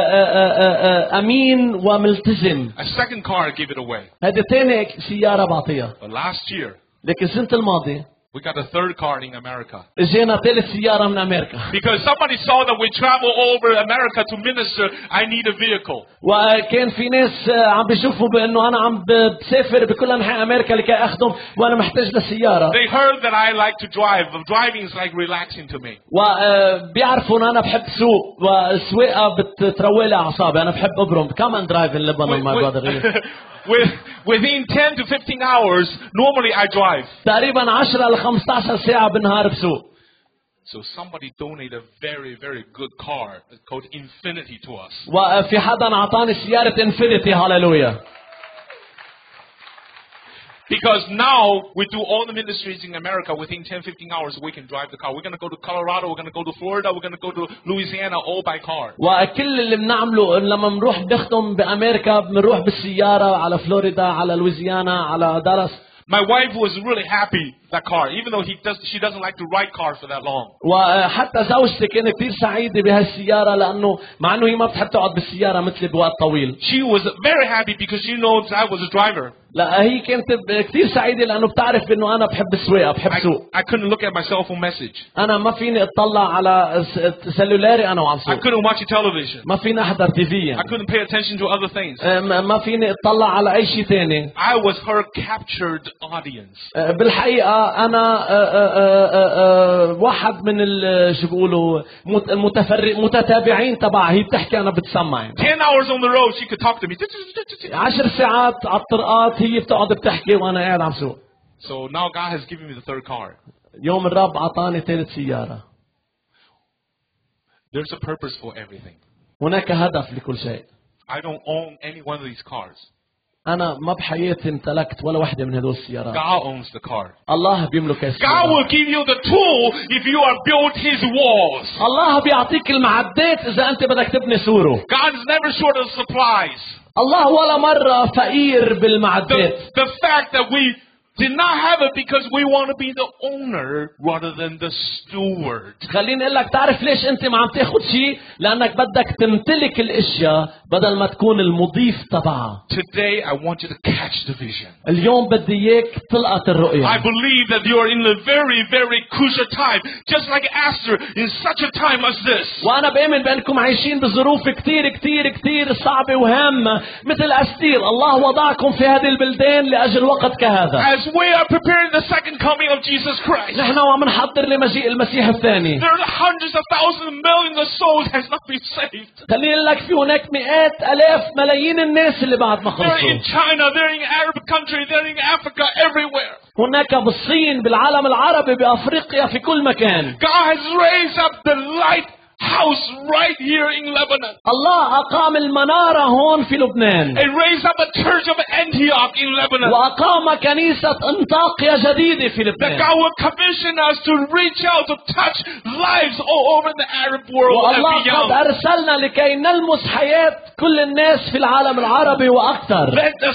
S1: أمين وملتزم.
S2: A second car I gave it away.
S1: هذه ثاني سيارة بعطيها.
S2: But last year.
S1: لكن السنة الماضية.
S2: We got a third car in America.
S1: اجينا ثالث سيارة من أمريكا.
S2: Because somebody saw that we travel over America to minister, I need a vehicle.
S1: وكان في ناس عم بيشوفوا بأنه أنا عم بسافر بكل أنحاء أمريكا لكي أخدم وأنا محتاج لسيارة.
S2: They heard that I like to drive. Driving is like relaxing to me.
S1: وبيعرفوا أن أنا بحب سوق والسواقة بتروي لي أعصابي. أنا بحب أبرم. Come and drive in Lebanon, my brother.
S2: With, within ten to fifteen hours, normally I drive.
S1: تقريبا عشرة ل خمسة عشر ساعة بالنهار بسوق.
S2: So somebody donated a very very good car called Infinity to us.
S1: وفي حدا أعطاني سيارة Infinity. هاليلويا.
S2: Because now we do all the ministries in America within ten to fifteen hours we can drive the car. We're going to go to Colorado, we're going to go to Florida, we're going to go to Louisiana all by car.
S1: وكل اللي بنعمله لما بنروح بنخدم بأمريكا بنروح بالسيارة على فلوريدا، على لويزيانا، على دالاس.
S2: My wife was really happy that car, even though he does, she doesn't like to ride cars for that long.
S1: وحتى زوجتي كانت كثير سعيدة بهالسيارة لأنه مع إنه هي ما بتحب تقعد بالسيارة مثلي بوقت طويل.
S2: She was very happy because she knows I was a driver.
S1: لا هي كانت كثير سعيدة لأنه بتعرف إنه أنا بحب السواقة، بحب سوق.
S2: I couldn't look at my cell phone message.
S1: أنا ما فيني أطلع على سلولاري أنا وعم سوق.
S2: I couldn't watch television.
S1: ما فيني أحضر تي في.
S2: I couldn't pay attention to other things.
S1: ما فيني أطلع على أي شيء ثاني.
S2: I was her captured audience.
S1: بالحقيقة أنا واحد من شو بيقولوا المتفرج متتابعين تبعها. هي بتحكي أنا بتسمع.
S2: ten hours on the road she could talk to me.
S1: عشر ساعات على الطرقات هي بتقعد بتحكي وأنا قاعد عم سوق.
S2: So now God has given me the third car.
S1: يوم الرب عطاني ثالث سيارة.
S2: There's a purpose for everything.
S1: هناك هدف لكل شيء.
S2: I don't own any one of these cars.
S1: أنا ما بحياتي امتلكت ولا واحدة من هدول السيارات.
S2: God owns the car.
S1: الله بيملك السيارات.
S2: God will give you the tool if you are built His walls.
S1: الله بيعطيك المعدات إذا أنت بدك تبني سوره.
S2: God is never short of supplies.
S1: الله ولا مرة فقير بالمعدات.
S2: The, the fact that we did not have it because we want to be the owner rather than the steward.
S1: خليني اقول لك تعرف ليش انت ما عم تاخذ شيء؟ لانك بدك تمتلك الاشياء بدل ما تكون المضيف تبعها.
S2: Today I want you to catch the vision.
S1: اليوم بدي اياك تلقط الرؤية.
S2: I believe that you are in a very very crucial time, just like Esther in such a time as this.
S1: وانا بآمن بانكم عايشين بظروف كثير كثير كثير صعبة وهامة مثل أستير. الله وضعكم في هذه البلدان لأجل وقت كهذا.
S2: As we are preparing the second coming of Jesus Christ.
S1: نحن وعم نحضر لمجيء المسيح الثاني.
S2: There are hundreds of thousands, millions of souls has not been saved.
S1: خليني اقول لك في هناك مئات آلاف ملايين الناس اللي بعد ما خلصوا.
S2: They're in China, they're in Arab country, they're in Africa, everywhere.
S1: هناك بالصين، بالعالم العربي، بأفريقيا، في كل مكان.
S2: God has raised up the light house right here in Lebanon.
S1: الله أقام المنارة هون في لبنان.
S2: And raised up a church of Antioch in Lebanon.
S1: وأقام كنيسة أنطاكيا جديدة في لبنان.
S2: That God will commission us to reach out to touch lives all over the Arab world and
S1: beyond. والله قد أرسلنا لكي نلمس حياة كل الناس في العالم العربي وأكثر.
S2: Let us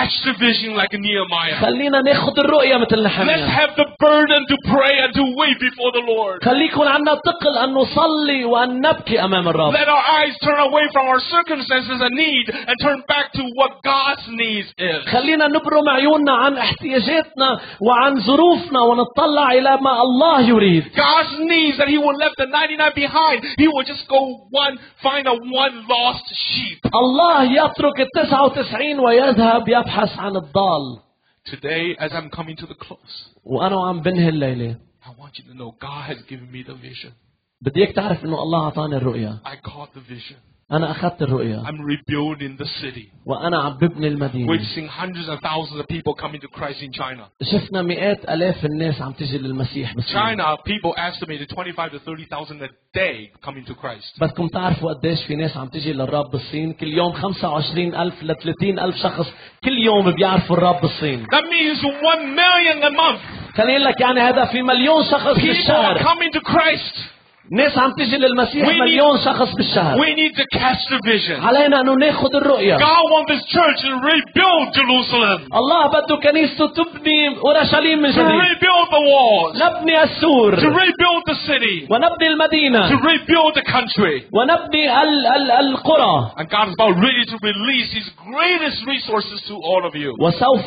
S2: catch the vision like Nehemiah.
S1: خلينا ناخد الرؤية مثل
S2: Let's
S1: نحمية.
S2: have the burden to pray and to wait before the Lord.
S1: خلي يكون عندنا ثقل أن نصلي وأن نبكي أمام الرب.
S2: Let our eyes turn away from our circumstances and need and turn back to what God's needs is.
S1: خلينا نبرم عيوننا عن احتياجاتنا وعن ظروفنا ونطلع إلى ما الله يريد.
S2: God's needs that He will leave the ninety-nine behind. He will just go one, find a one lost sheep.
S1: الله يترك التسعة وتسعين ويذهب يبحث عن الضال.
S2: Today, as I'm coming to the close,
S1: وأنا وعم بنهي الليلة
S2: I want you to know God has given me the vision.
S1: بدي إياك تعرف إنه الله أعطاني الرؤية.
S2: I caught the vision.
S1: أنا أخذت الرؤية
S2: I'm rebuilding the city.
S1: وأنا عم ببني المدينة.
S2: We've seen hundreds of thousands of people coming to Christ in China.
S1: شفنا مئات آلاف الناس عم تيجي للمسيح بالصين.
S2: China, people estimated twenty-five to thirty thousand a day coming to Christ.
S1: بدكم تعرفوا قديش في ناس عم تيجي للرب بالصين. كل يوم خمسة وعشرين ألف ل ثلاثين ألف شخص كل يوم بيعرفوا الرب بالصين.
S2: That means one million a month.
S1: خليني أقول لك يعني هذا في مليون شخص
S2: People are
S1: بالشهر.
S2: coming to Christ.
S1: ناس عم تيجي للمسيح مليون شخص بالشهر.
S2: We need to catch the vision.
S1: علينا انه ناخذ الرؤية.
S2: God wants this church to rebuild Jerusalem.
S1: الله بده كنيسته تبني اورشليم من
S2: To
S1: جديد.
S2: rebuild the walls.
S1: نبني السور.
S2: To rebuild the city.
S1: ونبني المدينة.
S2: To rebuild the country.
S1: ونبني ال ال القرى.
S2: And God is about ready to release His greatest resources to all of you.
S1: وسوف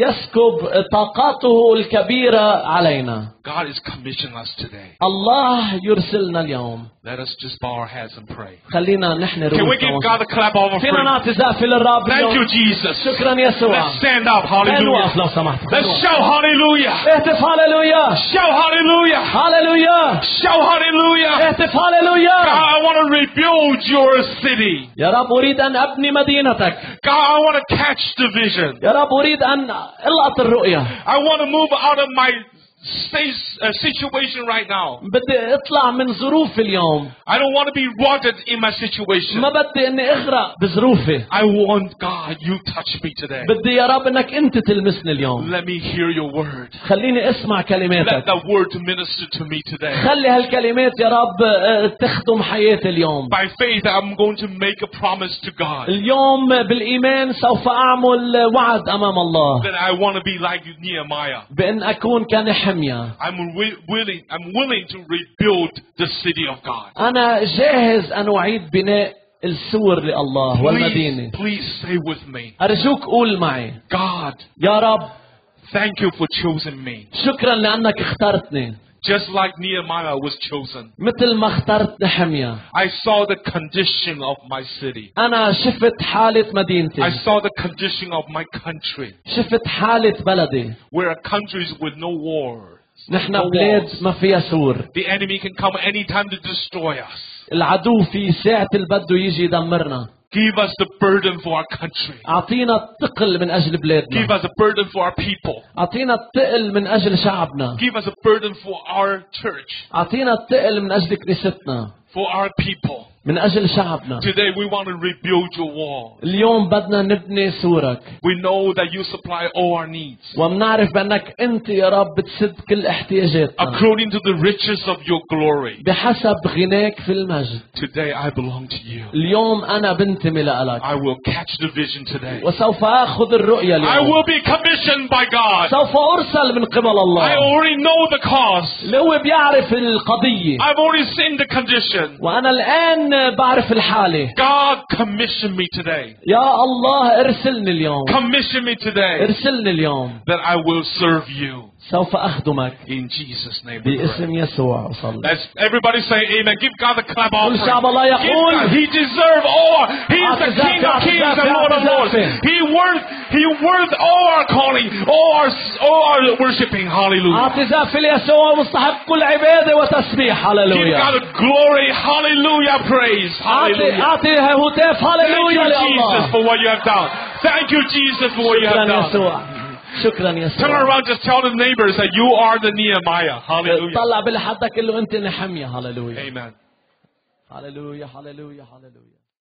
S1: يسكب طاقاته الكبيرة علينا.
S2: God is commissioning us today.
S1: الله يرسلنا اليوم.
S2: Let us just bow our heads and pray.
S1: خلينا نحن
S2: Can we give God a clap of our
S1: فينا
S2: praise?
S1: نعطي زقفة للرب
S2: Thank you,
S1: اليوم.
S2: Jesus.
S1: شكرا يسوع.
S2: Let's stand up.
S1: خلينا نوقف
S2: Hallelujah.
S1: لو سمحت.
S2: Let's shout hallelujah.
S1: اهتف هاليلويا.
S2: Shout hallelujah.
S1: هاليلويا.
S2: Shout hallelujah.
S1: اهتف هاليلويا.
S2: God, I want to rebuild your city.
S1: يا رب أريد أن أبني مدينتك.
S2: God, I want to catch the vision.
S1: يا رب أريد أن ألقط الرؤية.
S2: I want to move out of my space, uh, situation right now.
S1: بدي أطلع من ظروفي اليوم.
S2: I don't want to be rotted in my situation.
S1: ما بدي إني أغرق بظروفي.
S2: I want God, you touch me today.
S1: بدي يا رب إنك أنت تلمسني اليوم.
S2: Let me hear your word.
S1: خليني أسمع
S2: Let
S1: كلماتك.
S2: that word to minister to me today.
S1: خلي هالكلمات يا رب آه، تخدم حياتي اليوم.
S2: By faith, I'm going to make a promise to God
S1: اليوم بالإيمان سوف أعمل وعد أمام الله
S2: that I want to be like Nehemiah.
S1: بأن أكون كنحمية.
S2: I'm wi- willing. I'm willing to rebuild the city of God.
S1: أنا جاهز أن أعيد بناء السور لله والمدينة.
S2: Please, please say with me.
S1: أرجوك قول معي.
S2: God,
S1: يا رب
S2: thank you for choosing me.
S1: شكرا لأنك اخترتني.
S2: Just like Nehemiah was chosen.
S1: مثل ما اخترت نحمية.
S2: I saw the condition of my city.
S1: أنا شفت حالة مدينتي.
S2: I saw the condition of my country.
S1: شفت حالة بلدي.
S2: Where countries with no wars.
S1: نحن
S2: no
S1: بلاد
S2: walls.
S1: ما فيها سور.
S2: The enemy can come anytime to destroy us.
S1: العدو في ساعة اللي بده يجي يدمرنا.
S2: Give us the burden for our country.
S1: أعطينا الثقل من أجل
S2: Give
S1: بلادنا.
S2: us a burden for our people.
S1: أعطينا الثقل من أجل شعبنا.
S2: Give us a burden for our church.
S1: أعطينا الثقل من أجل كنيستنا.
S2: For our people.
S1: من أجل شعبنا.
S2: Today we want to rebuild your wall.
S1: اليوم بدنا نبني سورك.
S2: We know that you supply all our needs.
S1: ومنعرف بأنك أنت يا رب بتسد كل احتياجاتنا.
S2: According to the riches of your glory.
S1: بحسب غناك في المجد.
S2: Today I belong to you.
S1: اليوم أنا بنتمي لك.
S2: I will catch the vision today.
S1: وسوف أخذ الرؤية
S2: I
S1: اليوم.
S2: will be commissioned by God.
S1: سوف أرسل من قبل
S2: I
S1: الله.
S2: already know the cause.
S1: اللي هو بيعرف القضية.
S2: I've already seen the condition.
S1: وأنا الآن بعرف الحالة.
S2: God commissioned me today.
S1: يا الله ارسلني اليوم.
S2: Commission me today
S1: ارسلني اليوم.
S2: that I will serve you.
S1: سوف أخدمك.
S2: In Jesus' name we pray.
S1: باسم يسوع أصلي.
S2: Let's everybody say amen. Give God a clap offering.
S1: كل شعب الله يقول.
S2: Give God- He deserves all. He is the King of Kings and Lord of Lords. He worth He worth all our calling, all our all our worshiping. Hallelujah.
S1: أعطي زقف ليسوع مستحق كل عبادة وتسبيح.
S2: Give
S1: هللويا.
S2: God a glory. Hallelujah. Praise.
S1: أعطي
S2: Hallelujah.
S1: أعطي هتاف
S2: Thank
S1: هللويا
S2: you,
S1: لله.
S2: Jesus, for what you have done. Thank you, Jesus, for what you have
S1: شكرا
S2: done.
S1: يسوع. شكرا
S2: Turn
S1: يسوع.
S2: around, just tell the neighbors that you are the Nehemiah. Hallelujah.
S1: طلع بالحدك له أنت نحمية. هللويا.
S2: Amen.
S1: هللويا هللويا هللويا.